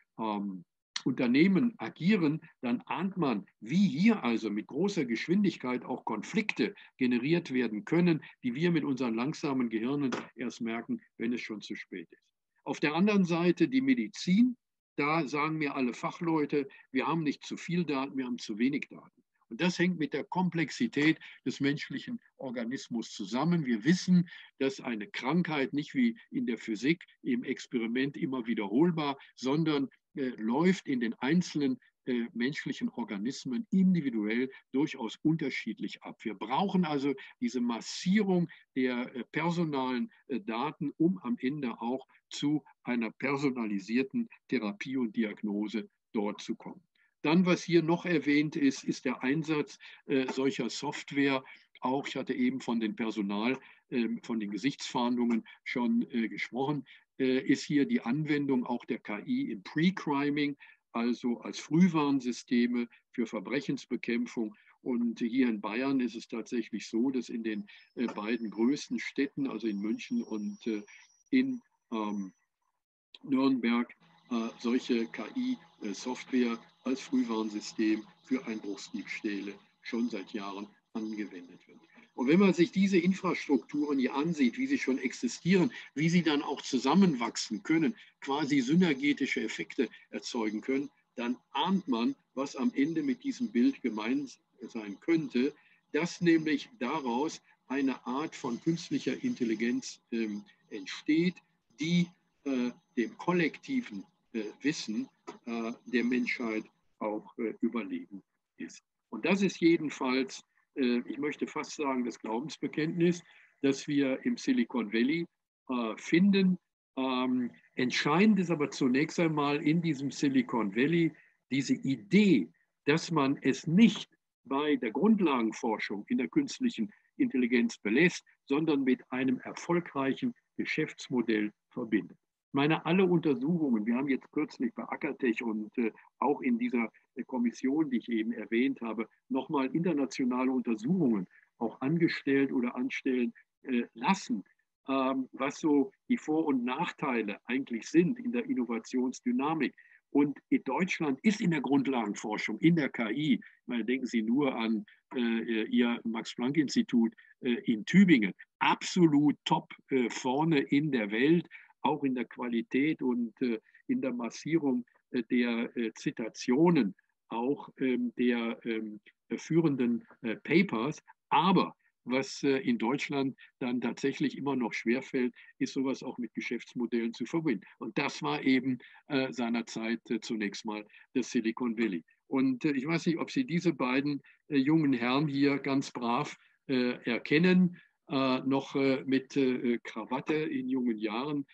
Unternehmen agieren, dann ahnt man, wie hier also mit großer Geschwindigkeit auch Konflikte generiert werden können, die wir mit unseren langsamen Gehirnen erst merken, wenn es schon zu spät ist. Auf der anderen Seite die Medizin, da sagen mir alle Fachleute, wir haben nicht zu viel Daten, wir haben zu wenig Daten. Und das hängt mit der Komplexität des menschlichen Organismus zusammen. Wir wissen, dass eine Krankheit nicht wie in der Physik im Experiment immer wiederholbar, sondern läuft in den einzelnen menschlichen Organismen individuell durchaus unterschiedlich ab. Wir brauchen also diese Massierung der personalen Daten, um am Ende auch zu einer personalisierten Therapie und Diagnose dort zu kommen. Dann, was hier noch erwähnt ist, ist der Einsatz solcher Software. Auch, ich hatte eben von den von den Gesichtsfahndungen schon gesprochen, ist hier die Anwendung auch der KI im Pre-Criming, also als Frühwarnsysteme für Verbrechensbekämpfung. Und hier in Bayern ist es tatsächlich so, dass in den beiden größten Städten, also in München und in Nürnberg, solche KI-Software als Frühwarnsystem für Einbruchsdiebstähle schon seit Jahren angewendet wird. Und wenn man sich diese Infrastrukturen hier ansieht, wie sie schon existieren, wie sie dann auch zusammenwachsen können, quasi synergetische Effekte erzeugen können, dann ahnt man, was am Ende mit diesem Bild gemeint sein könnte, dass nämlich daraus eine Art von künstlicher Intelligenz entsteht, die dem kollektiven Wissen der Menschheit auch überlegen ist. Und das ist jedenfalls, ich möchte fast sagen, das Glaubensbekenntnis, das wir im Silicon Valley finden. Entscheidend ist aber zunächst einmal in diesem Silicon Valley diese Idee, dass man es nicht bei der Grundlagenforschung in der künstlichen Intelligenz belässt, sondern mit einem erfolgreichen Geschäftsmodell verbindet. Ich meine, alle Untersuchungen, wir haben jetzt kürzlich bei Ackertech und auch in dieser Kommission, die ich eben erwähnt habe, nochmal internationale Untersuchungen auch angestellt oder anstellen lassen, was so die Vor- und Nachteile eigentlich sind in der Innovationsdynamik. Und in Deutschland ist in der Grundlagenforschung, in der KI, meine, denken Sie nur an Ihr Max-Planck-Institut in Tübingen, absolut top vorne in der Welt, auch in der Qualität und in der Massierung der Zitationen, auch der führenden Papers. Aber was in Deutschland dann tatsächlich immer noch schwerfällt, ist sowas auch mit Geschäftsmodellen zu verbinden. Und das war eben seinerzeit zunächst mal das Silicon Valley. Und ich weiß nicht, ob Sie diese beiden jungen Herren hier ganz brav erkennen, noch mit Krawatte in jungen Jahren.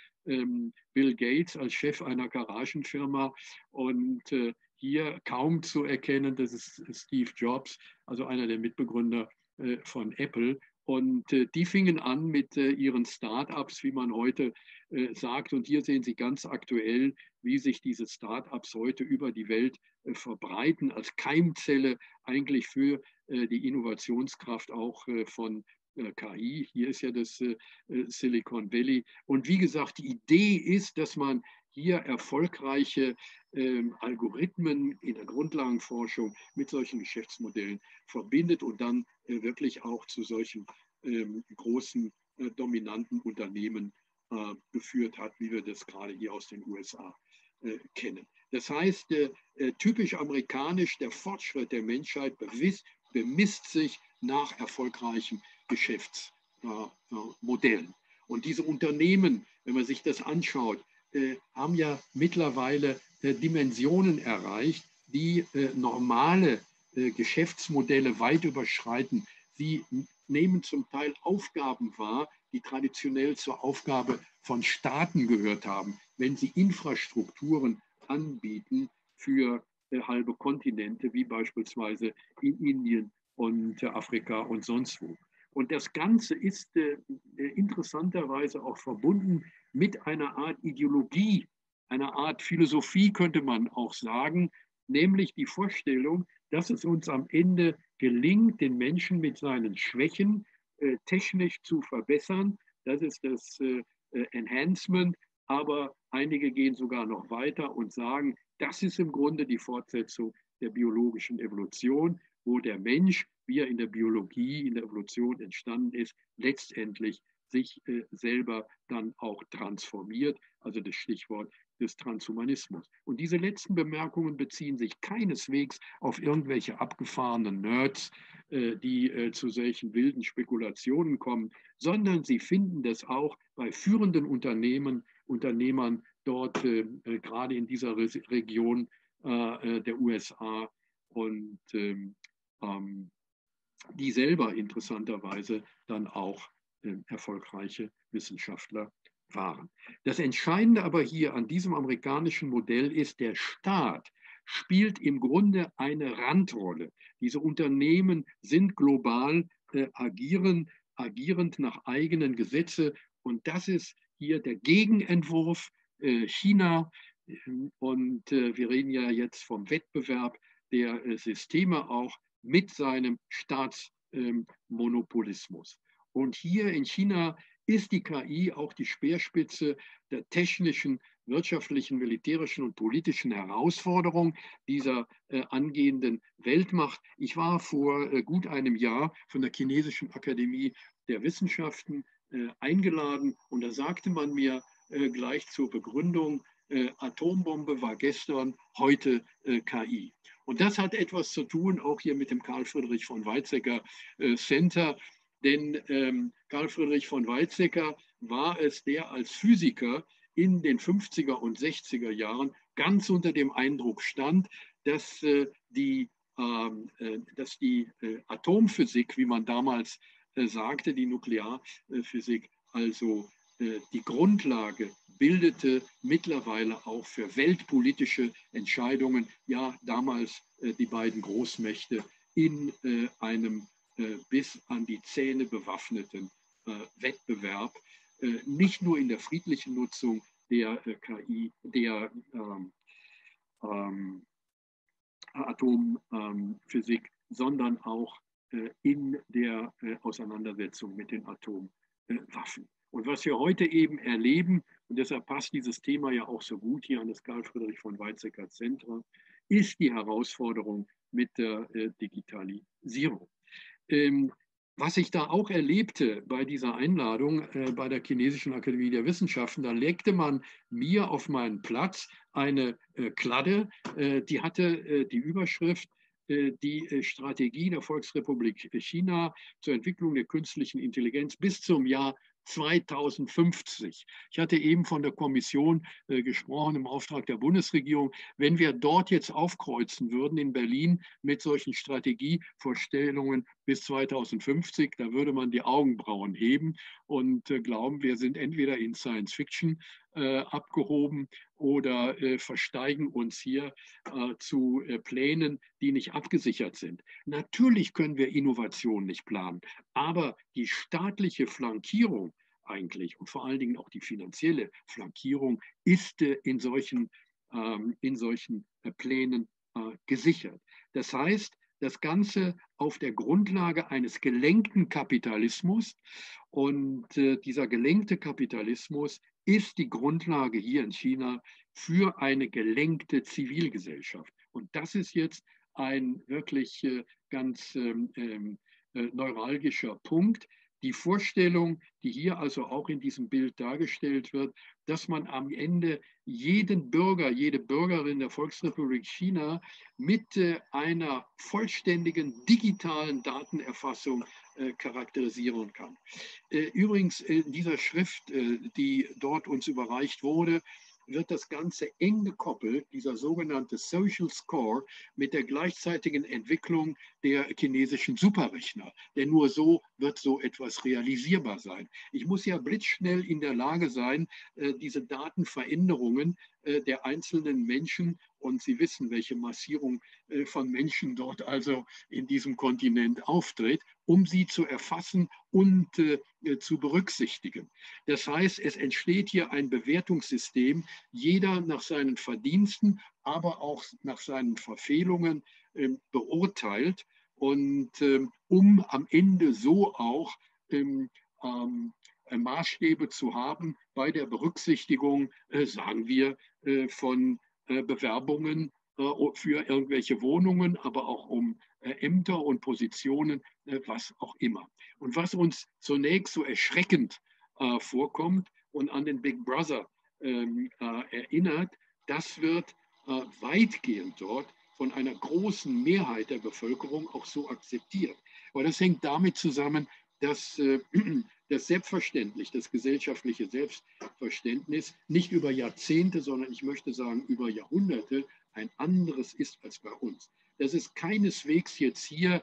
Bill Gates als Chef einer Garagenfirma und hier kaum zu erkennen, das ist Steve Jobs, also einer der Mitbegründer von Apple. Und die fingen an mit ihren Start-ups, wie man heute sagt. Und hier sehen Sie ganz aktuell, wie sich diese Start-ups heute über die Welt verbreiten, als Keimzelle eigentlich für die Innovationskraft auch von KI. Hier ist ja das Silicon Valley. Und wie gesagt, die Idee ist, dass man hier erfolgreiche Algorithmen in der Grundlagenforschung mit solchen Geschäftsmodellen verbindet und dann wirklich auch zu solchen großen, dominanten Unternehmen geführt hat, wie wir das gerade hier aus den USA kennen. Das heißt, typisch amerikanisch, der Fortschritt der Menschheit bemisst sich nach erfolgreichen Geschäftsmodellen. Und diese Unternehmen, wenn man sich das anschaut, haben ja mittlerweile Dimensionen erreicht, die normale Geschäftsmodelle weit überschreiten. Sie nehmen zum Teil Aufgaben wahr, die traditionell zur Aufgabe von Staaten gehört haben, wenn sie Infrastrukturen anbieten für halbe Kontinente, wie beispielsweise in Indien und Afrika und sonst wo. Und das Ganze ist interessanterweise auch verbunden mit einer Art Ideologie, einer Art Philosophie, könnte man auch sagen, nämlich die Vorstellung, dass es uns am Ende gelingt, den Menschen mit seinen Schwächen technisch zu verbessern. Das ist das Enhancement, aber einige gehen sogar noch weiter und sagen, das ist im Grunde die Fortsetzung der biologischen Evolution, wo der Mensch, wie er in der Biologie, in der Evolution entstanden ist, letztendlich sich selber dann auch transformiert, also das Stichwort des Transhumanismus. Und diese letzten Bemerkungen beziehen sich keineswegs auf irgendwelche abgefahrenen Nerds, die zu solchen wilden Spekulationen kommen, sondern sie finden das auch bei führenden Unternehmern dort, gerade in dieser Region der USA und die selber interessanterweise dann auch erfolgreiche Wissenschaftler waren. Das Entscheidende aber hier an diesem amerikanischen Modell ist, der Staat spielt im Grunde eine Randrolle. Diese Unternehmen sind global agierend nach eigenen Gesetzen und das ist hier der Gegenentwurf China. Und wir reden ja jetzt vom Wettbewerb der Systeme auch mit seinem Staatsmonopolismus. Und hier in China ist die KI auch die Speerspitze der technischen, wirtschaftlichen, militärischen und politischen Herausforderung dieser angehenden Weltmacht. Ich war vor gut einem Jahr von der Chinesischen Akademie der Wissenschaften eingeladen und da sagte man mir gleich zur Begründung, Atombombe war gestern, heute KI. Und das hat etwas zu tun, auch hier mit dem Karl Friedrich von Weizsäcker Center, denn Karl Friedrich von Weizsäcker war es, der als Physiker in den 50er und 60er Jahren ganz unter dem Eindruck stand, dass die Atomphysik, wie man damals sagte, die Nuklearphysik, also die Grundlage bildete mittlerweile auch für weltpolitische Entscheidungen, ja damals die beiden Großmächte in einem bis an die Zähne bewaffneten Wettbewerb, nicht nur in der friedlichen Nutzung der KI, der Atomphysik, sondern auch in der Auseinandersetzung mit den Atomwaffen. Und was wir heute eben erleben, und deshalb passt dieses Thema ja auch so gut hier an das Karl Friedrich von Weizsäcker Zentrum, ist die Herausforderung mit der Digitalisierung. Was ich da auch erlebte bei dieser Einladung bei der Chinesischen Akademie der Wissenschaften, da legte man mir auf meinen Platz eine Kladde, die hatte die Überschrift die Strategie der Volksrepublik China zur Entwicklung der künstlichen Intelligenz bis zum Jahr 2050. Ich hatte eben von der Kommission gesprochen im Auftrag der Bundesregierung. Wenn wir dort jetzt aufkreuzen würden in Berlin mit solchen Strategievorstellungen bis 2050, da würde man die Augenbrauen heben und glauben, wir sind entweder in Science Fiction abgehoben oder versteigen uns hier zu Plänen, die nicht abgesichert sind. Natürlich können wir Innovation nicht planen, aber die staatliche Flankierung eigentlich und vor allen Dingen auch die finanzielle Flankierung ist in solchen Plänen gesichert. Das heißt, das Ganze auf der Grundlage eines gelenkten Kapitalismus. Und dieser gelenkte Kapitalismus ist die Grundlage hier in China für eine gelenkte Zivilgesellschaft. Und das ist jetzt ein wirklich ganz neuralgischer Punkt. Die Vorstellung, die hier also auch in diesem Bild dargestellt wird, dass man am Ende jeden Bürger, jede Bürgerin der Volksrepublik China mit einer vollständigen digitalen Datenerfassung charakterisieren kann. Übrigens in dieser Schrift, die dort uns überreicht wurde, wird das Ganze eng gekoppelt, dieser sogenannte Social Score, mit der gleichzeitigen Entwicklung der chinesischen Superrechner. Denn nur so wird so etwas realisierbar sein. Ich muss ja blitzschnell in der Lage sein, diese Datenveränderungen der einzelnen Menschen, und Sie wissen, welche Massierung von Menschen dort also in diesem Kontinent auftritt, um sie zu erfassen und zu berücksichtigen. Das heißt, es entsteht hier ein Bewertungssystem, jeder nach seinen Verdiensten, aber auch nach seinen Verfehlungen beurteilt und um am Ende so auch Maßstäbe zu haben bei der Berücksichtigung, sagen wir, von Bewerbungen für irgendwelche Wohnungen, aber auch um Ämter und Positionen, was auch immer. Und was uns zunächst so erschreckend vorkommt und an den Big Brother erinnert, das wird weitgehend dort von einer großen Mehrheit der Bevölkerung auch so akzeptiert. Aber das hängt damit zusammen, dass das Selbstverständnis, das gesellschaftliche Selbstverständnis nicht über Jahrzehnte, sondern ich möchte sagen über Jahrhunderte ein anderes ist als bei uns. Das ist keineswegs jetzt hier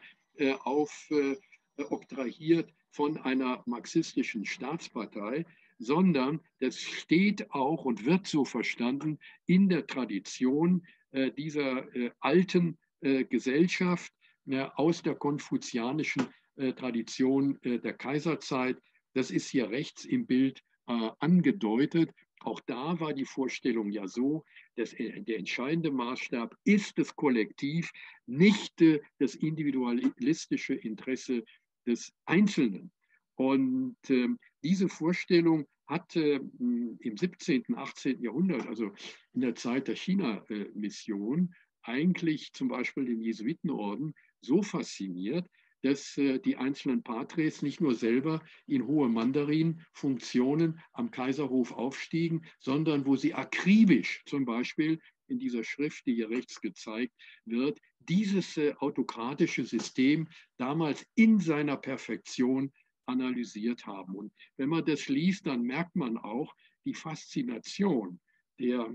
obtrahiert von einer marxistischen Staatspartei, sondern das steht auch und wird so verstanden in der Tradition dieser alten Gesellschaft aus der konfuzianischen Tradition der Kaiserzeit. Das ist hier rechts im Bild angedeutet. Auch da war die Vorstellung ja so, dass der entscheidende Maßstab ist das Kollektiv, nicht das individualistische Interesse des Einzelnen. Und diese Vorstellung hat im 17., 18. Jahrhundert, also in der Zeit der China-Mission, eigentlich zum Beispiel den Jesuitenorden so fasziniert, dass die einzelnen Patres nicht nur selber in hohe Mandarin-Funktionen am Kaiserhof aufstiegen, sondern wo sie akribisch, zum Beispiel in dieser Schrift, die hier rechts gezeigt wird, dieses autokratische System damals in seiner Perfektion analysiert haben. Und wenn man das liest, dann merkt man auch die Faszination der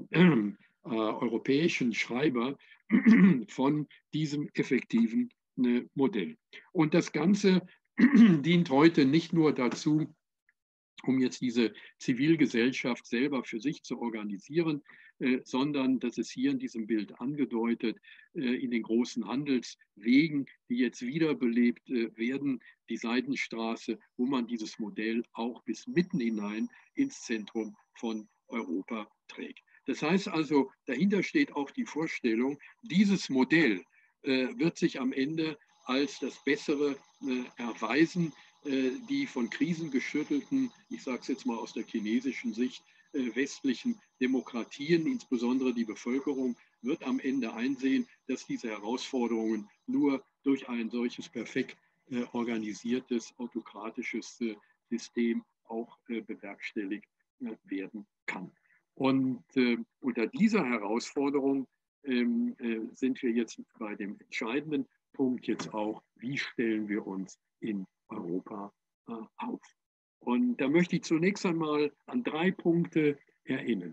europäischen Schreiber von diesem effektiven Modell. Und das Ganze dient heute nicht nur dazu, um jetzt diese Zivilgesellschaft selber für sich zu organisieren, sondern das ist hier in diesem Bild angedeutet, in den großen Handelswegen, die jetzt wiederbelebt werden, die Seidenstraße, wo man dieses Modell auch bis mitten hinein ins Zentrum von Europa trägt. Das heißt also, dahinter steht auch die Vorstellung, dieses Modell wird sich am Ende als das Bessere erweisen. Die von Krisen geschüttelten, ich sage es jetzt mal aus der chinesischen Sicht, westlichen Demokratien, insbesondere die Bevölkerung, wird am Ende einsehen, dass diese Herausforderungen nur durch ein solches perfekt organisiertes, autokratisches System auch bewerkstelligt werden kann. Und unter dieser Herausforderung sind wir jetzt bei dem entscheidenden Punkt jetzt auch, wie stellen wir uns in Europa auf. Und da möchte ich zunächst einmal an 3 Punkte erinnern.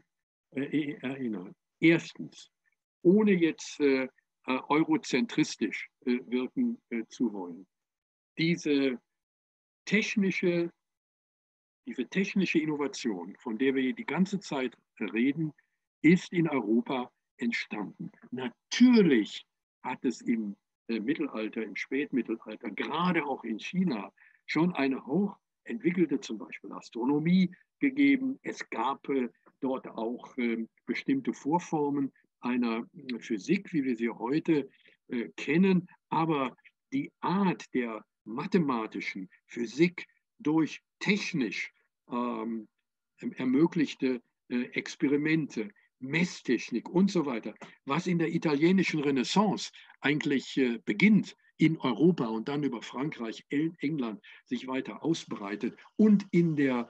Erstens, ohne jetzt eurozentristisch wirken zu wollen, diese technische Innovation, von der wir die ganze Zeit reden, ist in Europa entstanden. Natürlich hat es im Mittelalter, im Spätmittelalter, gerade auch in China, schon eine hochentwickelte zum Beispiel Astronomie gegeben. Es gab dort auch bestimmte Vorformen einer Physik, wie wir sie heute kennen. Aber die Art der mathematischen Physik durch technisch ermöglichte Experimente, Messtechnik und so weiter, was in der italienischen Renaissance eigentlich beginnt in Europa und dann über Frankreich, England sich weiter ausbreitet und in der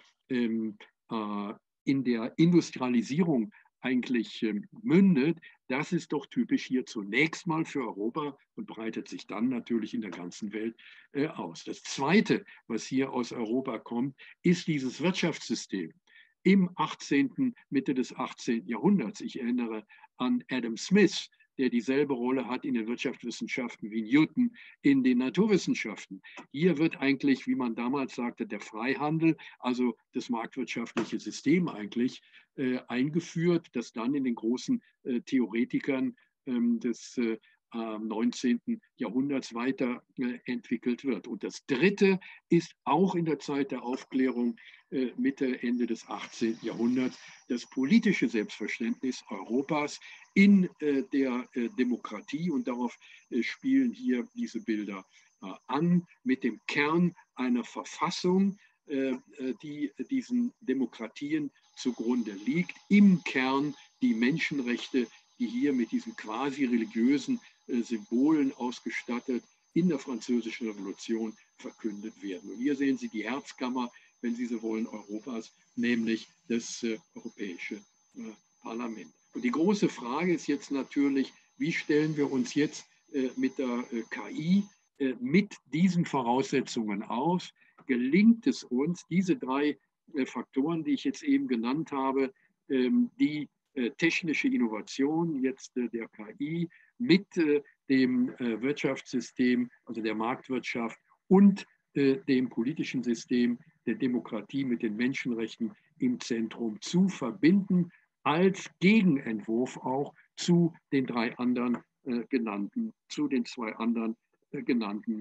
Industrialisierung eigentlich mündet, das ist doch typisch hier zunächst mal für Europa und breitet sich dann natürlich in der ganzen Welt aus. Das Zweite, was hier aus Europa kommt, ist dieses Wirtschaftssystem im Mitte des 18. Jahrhunderts. Ich erinnere an Adam Smith, der dieselbe Rolle hat in den Wirtschaftswissenschaften wie Newton in den Naturwissenschaften. Hier wird eigentlich, wie man damals sagte, der Freihandel, also das marktwirtschaftliche System eigentlich eingeführt, das dann in den großen Theoretikern des 19. Jahrhunderts weiterentwickelt wird. Und das Dritte ist auch in der Zeit der Aufklärung Mitte, Ende des 18. Jahrhunderts das politische Selbstverständnis Europas in der Demokratie. Und darauf spielen hier diese Bilder an, mit dem Kern einer Verfassung, die diesen Demokratien zugrunde liegt. Im Kern die Menschenrechte, die hier mit diesen quasi religiösen Symbolen ausgestattet in der Französischen Revolution verkündet werden. Und hier sehen Sie die Herzkammer wenn Sie so wollen, Europas, nämlich das Europäische Parlament. Und die große Frage ist jetzt natürlich, wie stellen wir uns jetzt mit der KI mit diesen Voraussetzungen aus? Gelingt es uns, diese drei Faktoren, die ich jetzt eben genannt habe, die technische Innovation jetzt der KI mit dem Wirtschaftssystem, also der Marktwirtschaft und dem politischen System der Demokratie mit den Menschenrechten im Zentrum zu verbinden, als Gegenentwurf auch zu den drei anderen genannten, zu den zwei anderen genannten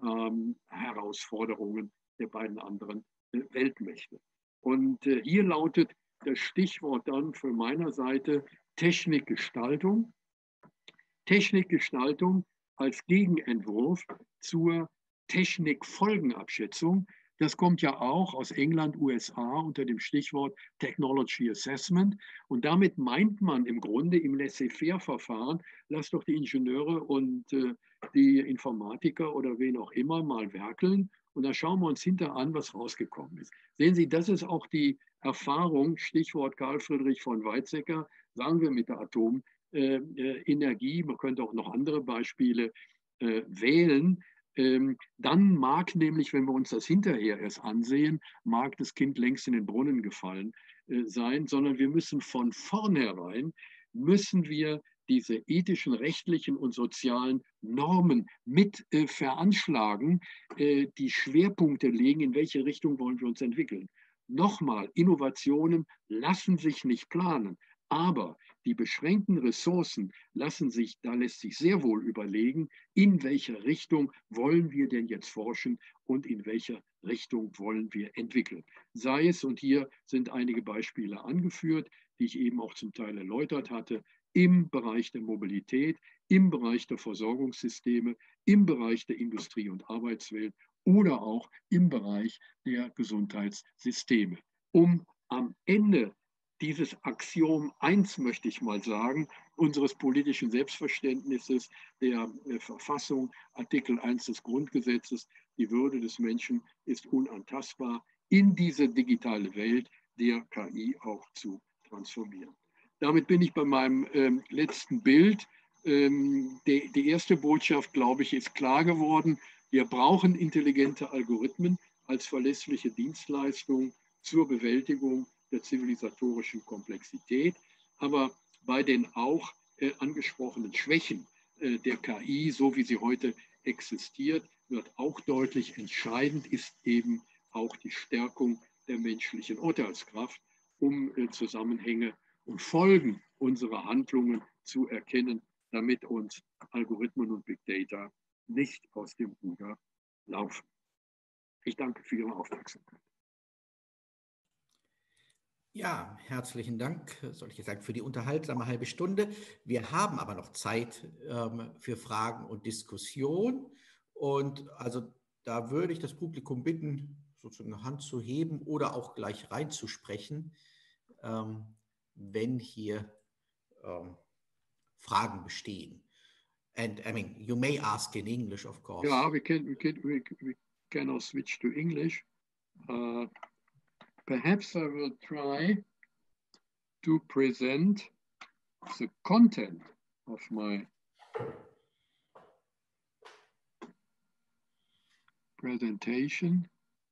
Herausforderungen der beiden anderen Weltmächte. Und hier lautet das Stichwort dann von meiner Seite Technikgestaltung. Technikgestaltung als Gegenentwurf zur Technikfolgenabschätzung. Das kommt ja auch aus England, USA unter dem Stichwort Technology Assessment. Und damit meint man im Grunde im Laissez-faire-Verfahren, lass doch die Ingenieure und die Informatiker oder wen auch immer mal werkeln. Und dann schauen wir uns hinterher an, was rausgekommen ist. Sehen Sie, das ist auch die Erfahrung, Stichwort Karl Friedrich von Weizsäcker, sagen wir mit der Atomenergie, man könnte auch noch andere Beispiele wählen. Dann mag nämlich, wenn wir uns das hinterher erst ansehen, mag das Kind längst in den Brunnen gefallen sein, sondern wir müssen von vornherein, müssen wir diese ethischen, rechtlichen und sozialen Normen mit veranschlagen, die Schwerpunkte legen, in welche Richtung wollen wir uns entwickeln. Nochmal, Innovationen lassen sich nicht planen, aber die beschränkten Ressourcen lassen sich, da lässt sich sehr wohl überlegen, in welche Richtung wollen wir denn jetzt forschen und in welcher Richtung wollen wir entwickeln. Sei es, und hier sind einige Beispiele angeführt, die ich eben auch zum Teil erläutert hatte, im Bereich der Mobilität, im Bereich der Versorgungssysteme, im Bereich der Industrie- und Arbeitswelt oder auch im Bereich der Gesundheitssysteme, um am Ende dieses Axiom 1, möchte ich mal sagen, unseres politischen Selbstverständnisses, der Verfassung, Artikel 1 des Grundgesetzes, die Würde des Menschen ist unantastbar, in diese digitale Welt der KI auch zu transformieren. Damit bin ich bei meinem letzten Bild. Die erste Botschaft, glaube ich, ist klar geworden. Wir brauchen intelligente Algorithmen als verlässliche Dienstleistung zur Bewältigung der zivilisatorischen Komplexität. Aber bei den auch angesprochenen Schwächen der KI, so wie sie heute existiert, wird auch deutlich, entscheidend ist eben auch die Stärkung der menschlichen Urteilskraft, um Zusammenhänge und Folgen unserer Handlungen zu erkennen, damit uns Algorithmen und Big Data nicht aus dem Ruder laufen. Ich danke für Ihre Aufmerksamkeit. Ja, herzlichen Dank, soll ich sagen, für die unterhaltsame halbe Stunde. Wir haben aber noch Zeit für Fragen und Diskussion. Und also da würde ich das Publikum bitten, sozusagen eine Hand zu heben oder auch gleich reinzusprechen, wenn hier Fragen bestehen. And I mean, you may ask in English, of course. Yeah, we can now switch to English. Perhaps I will try to present the content of my presentation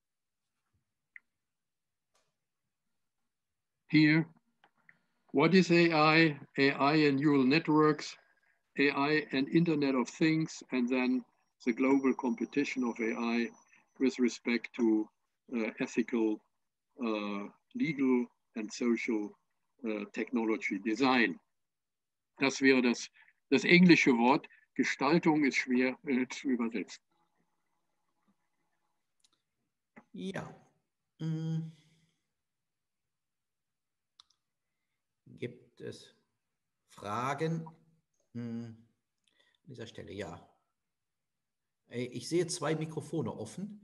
here. What is AI? AI and neural networks, AI and Internet of Things, and then the global competition of AI with respect to ethical, legal and social technology design. Das wäre das englische Wort. Gestaltung ist schwer zu übersetzen. Ja. Gibt es Fragen an dieser Stelle? Ja. Ich sehe 2 Mikrofone offen.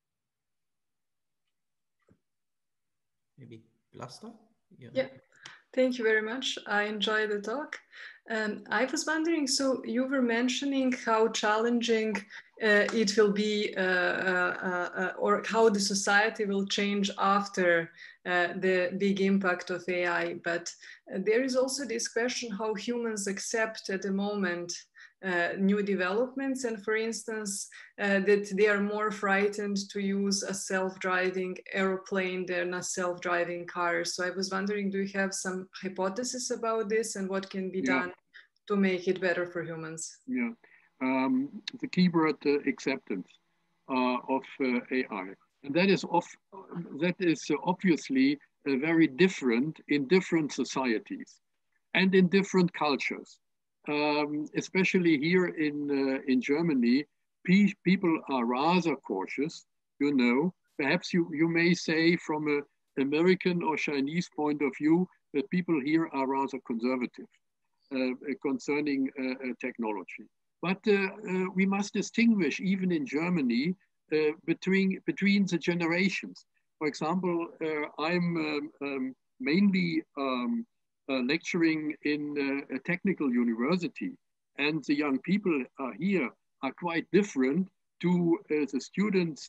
Maybe Blaster? Ja, Thank you very much. I enjoyed the talk. I was wondering, so you were mentioning how challenging it will be or how the society will change after the big impact of AI. But there is also this question how humans accept at the moment new developments, and for instance, that they are more frightened to use a self-driving aeroplane than a self-driving car. So I was wondering, do you have some hypothesis about this and what can be done to make it better for humans? Yeah, the keyword acceptance of AI, and that is obviously very different in different societies and in different cultures. Especially here in Germany, people are rather cautious. You know, perhaps you may say from an American or Chinese point of view that people here are rather conservative concerning technology. But we must distinguish, even in Germany, between the generations. For example, I'm mainly lecturing in a technical university, and the young people here are quite different to the students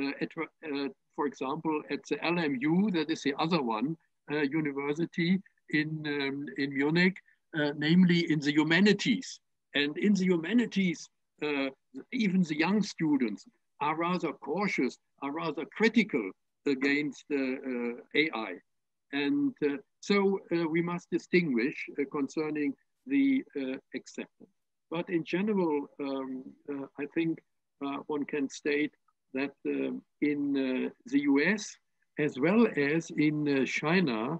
for example, at the LMU, that is the other one, university in Munich, namely in the humanities. And in the humanities, even the young students are rather cautious, are rather critical against AI. And so we must distinguish concerning the acceptance. But in general, I think one can state that in the US, as well as in China,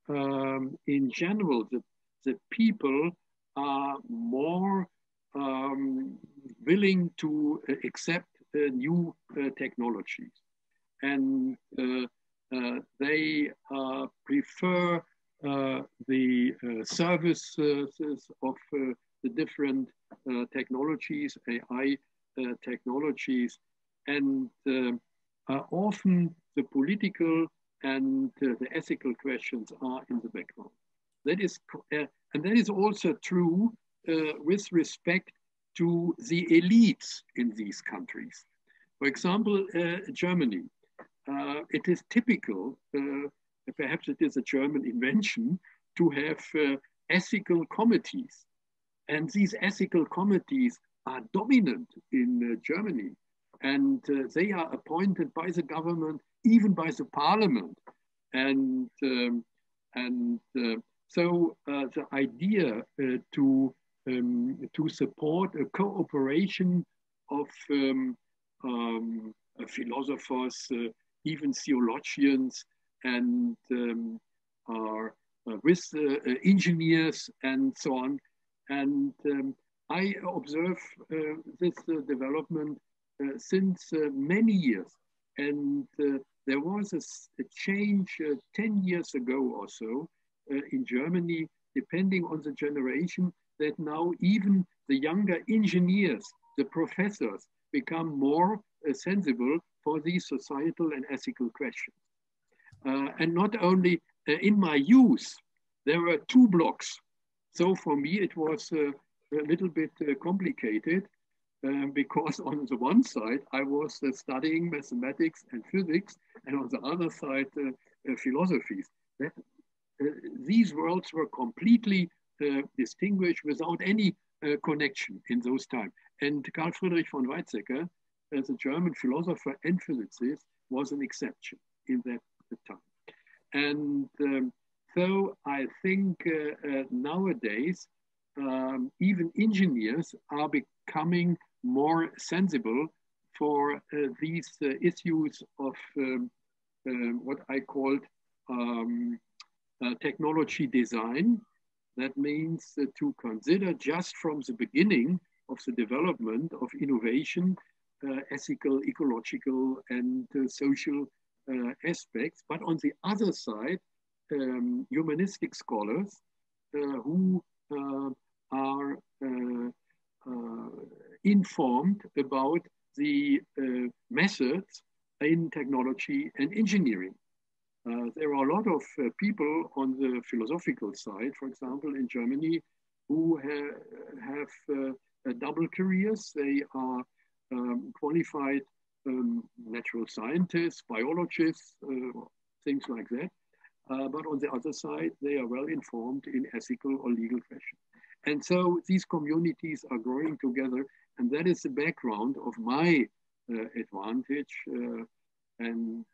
in general, the people are more willing to accept new technologies. And they prefer the services of the different technologies, AI technologies, and often the political and the ethical questions are in the background. That is, and that is also true with respect to the elites in these countries. For example, Germany. It is typical, perhaps it is a German invention, to have ethical committees. And these ethical committees are dominant in Germany. And they are appointed by the government, even by the parliament. And so the idea to support a cooperation of philosophers, even theologians, and with engineers and so on. And I observe this development since many years. And there was a change 10 years ago or so in Germany, depending on the generation, that now even the younger engineers, the professors, become more sensible for these societal and ethical questions. And not only in my youth, there were two blocks. So for me, it was a little bit complicated because on the one side, I was studying mathematics and physics, and on the other side, philosophies. These worlds were completely distinguished without any connection in those times. And Carl Friedrich von Weizsäcker, as a German philosopher and physicist, was an exception in that time. And so I think nowadays, even engineers are becoming more sensible for these issues of what I called technology design. That means to consider just from the beginning of the development of innovation, ethical, ecological, and social aspects. But on the other side, humanistic scholars who are informed about the methods in technology and engineering. there are a lot of people on the philosophical side, for example, in Germany, who have double careers. They are qualified natural scientists, biologists, things like that. But on the other side, they are well informed in ethical or legal questions. And so these communities are growing together. And that is the background of my advantage and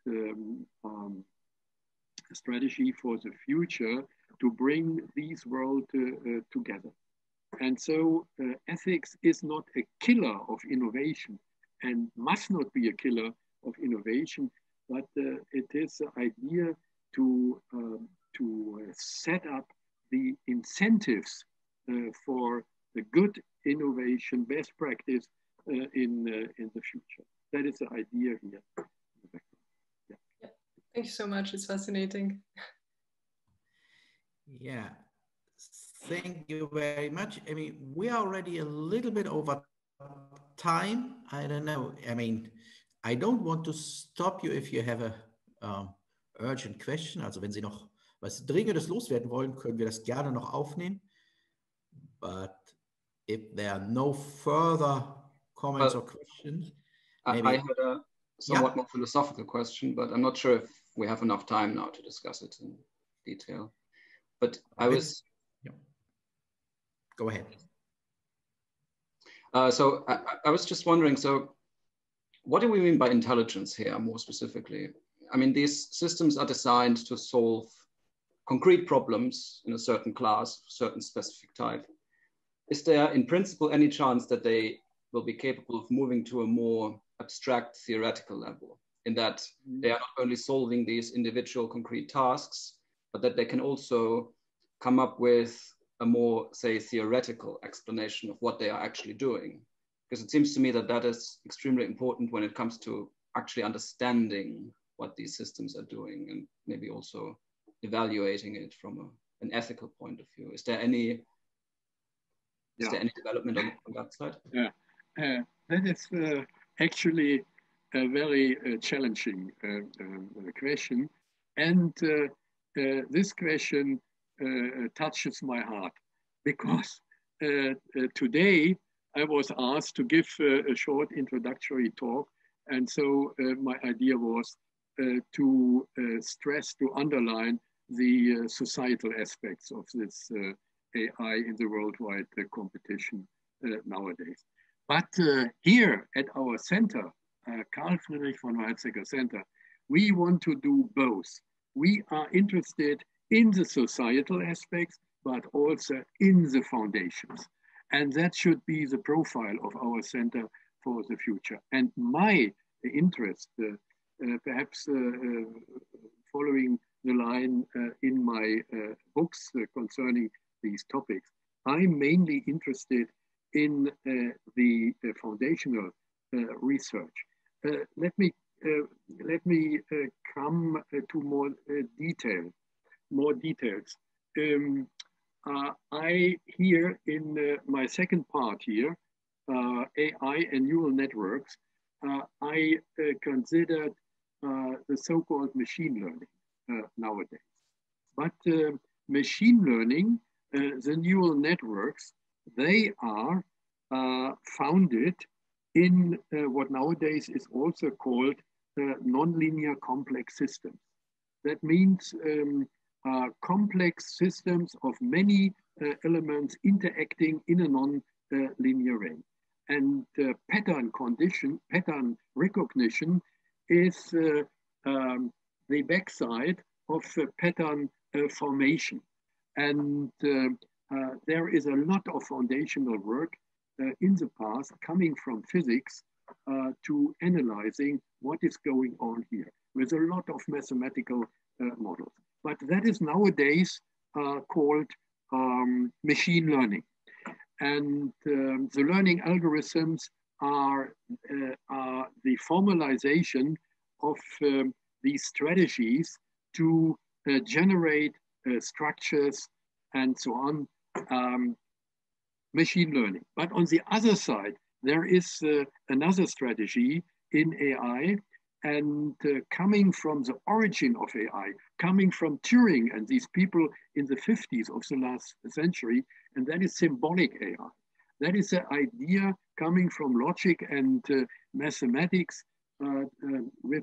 strategy for the future to bring these worlds together. And so ethics is not a killer of innovation and must not be a killer of innovation, but it is an idea to set up the incentives for the good innovation, best practice in the future. That is the idea here. Yeah. Thank you so much. It's fascinating. Yeah. Thank you very much. I mean, we are already a little bit over time. I don't know. I mean, I don't want to stop you if you have a urgent question. Also wenn Sie noch was Dringendes loswerden wollen, können wir das gerne noch aufnehmen. But if there are no further comments or questions, maybe... I had a somewhat more philosophical question, but I'm not sure if we have enough time now to discuss it in detail. But I was... Go ahead. So I was just wondering, so what do we mean by intelligence here more specifically? I mean, these systems are designed to solve concrete problems in a certain class, certain specific type. Is there in principle any chance that they will be capable of moving to a more abstract theoretical level, in that they are not only solving these individual concrete tasks, but that they can also come up with a more, say, theoretical explanation of what they are actually doing? Because it seems to me that that is extremely important when it comes to actually understanding what these systems are doing and maybe also evaluating it from an ethical point of view. Is there any development on that side? Yeah, that is actually a very challenging question. And this question touches my heart, because today I was asked to give a short introductory talk. And so my idea was to stress, to underline the societal aspects of this AI in the worldwide competition nowadays. But here at our center, Karl Friedrich von Weizsäcker Center, we want to do both. We are interested in the societal aspects, but also in the foundations. And that should be the profile of our center for the future. And my interest, perhaps following the line in my books concerning these topics, I'm mainly interested in the foundational research. Let me come to more details. I here in my second part here, AI and neural networks, I considered the so-called machine learning nowadays. But machine learning, the neural networks, they are founded in what nowadays is also called nonlinear complex systems. That means complex systems of many elements interacting in a non-linear way. And pattern recognition is the backside of pattern formation. And there is a lot of foundational work in the past coming from physics to analyzing what is going on here with a lot of mathematical models. But that is nowadays called machine learning. And the learning algorithms are the formalization of these strategies to generate structures and so on, machine learning. But on the other side, there is another strategy in AI, and coming from the origin of AI, coming from Turing and these people in the 50s of the last century, and that is symbolic AI. That is the idea coming from logic and mathematics with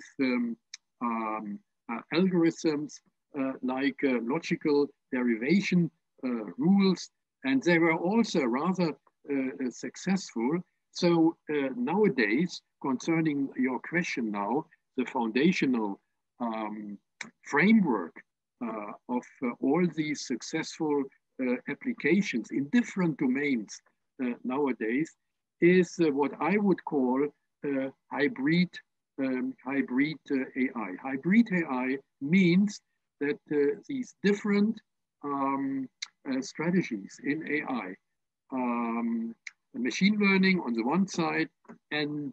algorithms like logical derivation rules, and they were also rather successful. So nowadays, concerning your question now, the foundational framework of all these successful applications in different domains nowadays is what I would call hybrid AI. Hybrid AI means that these different strategies in AI, machine learning on the one side and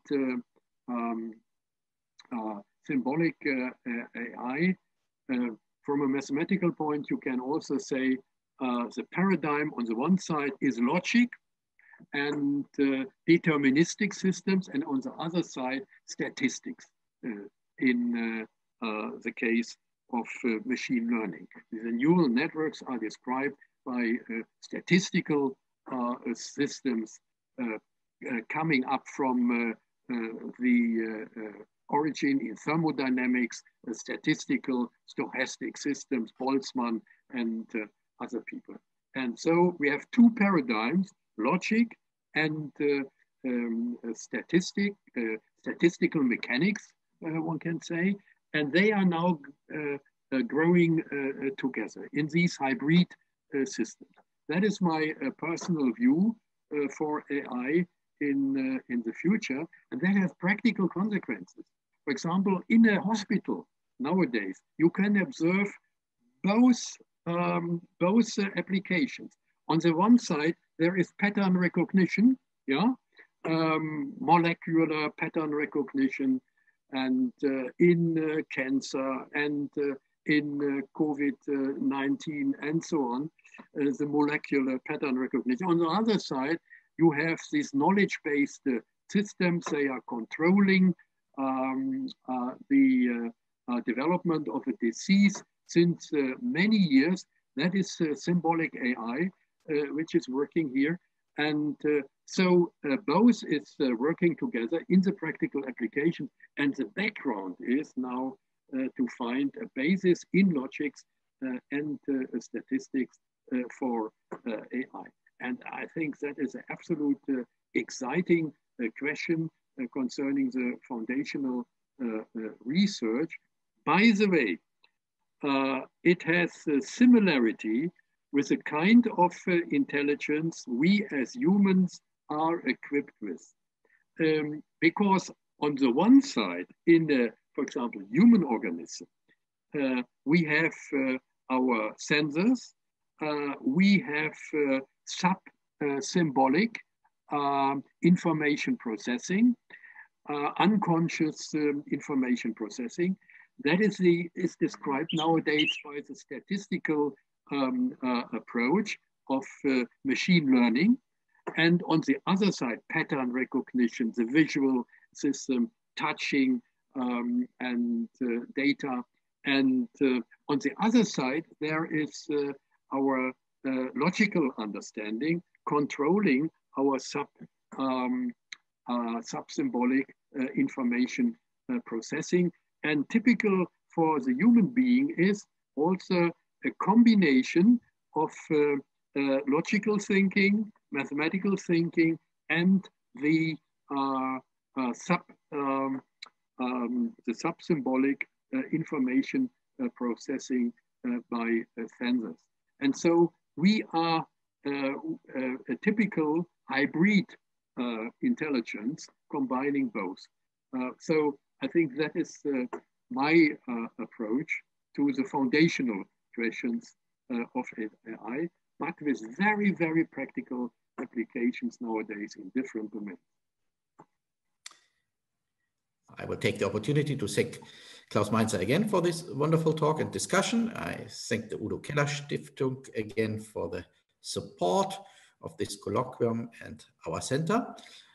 symbolic AI, from a mathematical point, you can also say the paradigm on the one side is logic and deterministic systems, and on the other side, statistics in the case of machine learning. The neural networks are described by statistical systems coming up from the origin in thermodynamics, statistical stochastic systems, Boltzmann and other people. And so we have two paradigms, logic and statistical mechanics, one can say, and they are now growing together in these hybrid systems. That is my personal view for AI in the future, and that has practical consequences. For example, in a hospital nowadays, you can observe both applications. On the one side, there is pattern recognition, molecular pattern recognition, and in cancer and in COVID-19 and so on, the molecular pattern recognition. On the other side, you have these knowledge-based systems. They are controlling the development of a disease since many years. That is symbolic AI, which is working here. And so both is working together in the practical application. And the background is now to find a basis in logics and statistics for AI. And I think that is an absolute exciting question concerning the foundational research. By the way, it has a similarity with the kind of intelligence we as humans are equipped with. Because on the one side, in the, for example, human organism, we have our sensors, we have sub-symbolic information processing, unconscious information processing. That is described nowadays by the statistical approach of machine learning. And on the other side, pattern recognition, the visual system, touching and data. And on the other side, there is our logical understanding controlling our sub-symbolic information processing. And typical for the human being is also a combination of logical thinking, mathematical thinking, and the sub-symbolic information processing by sensors. And so we are a typical hybrid intelligence combining both. So I think that is my approach to the foundational questions of AI, but with very, very practical applications nowadays in different domains. I will take the opportunity to thank Klaus Mainzer again for this wonderful talk and discussion. I thank the Udo Keller Stiftung again for the support of this colloquium and our center.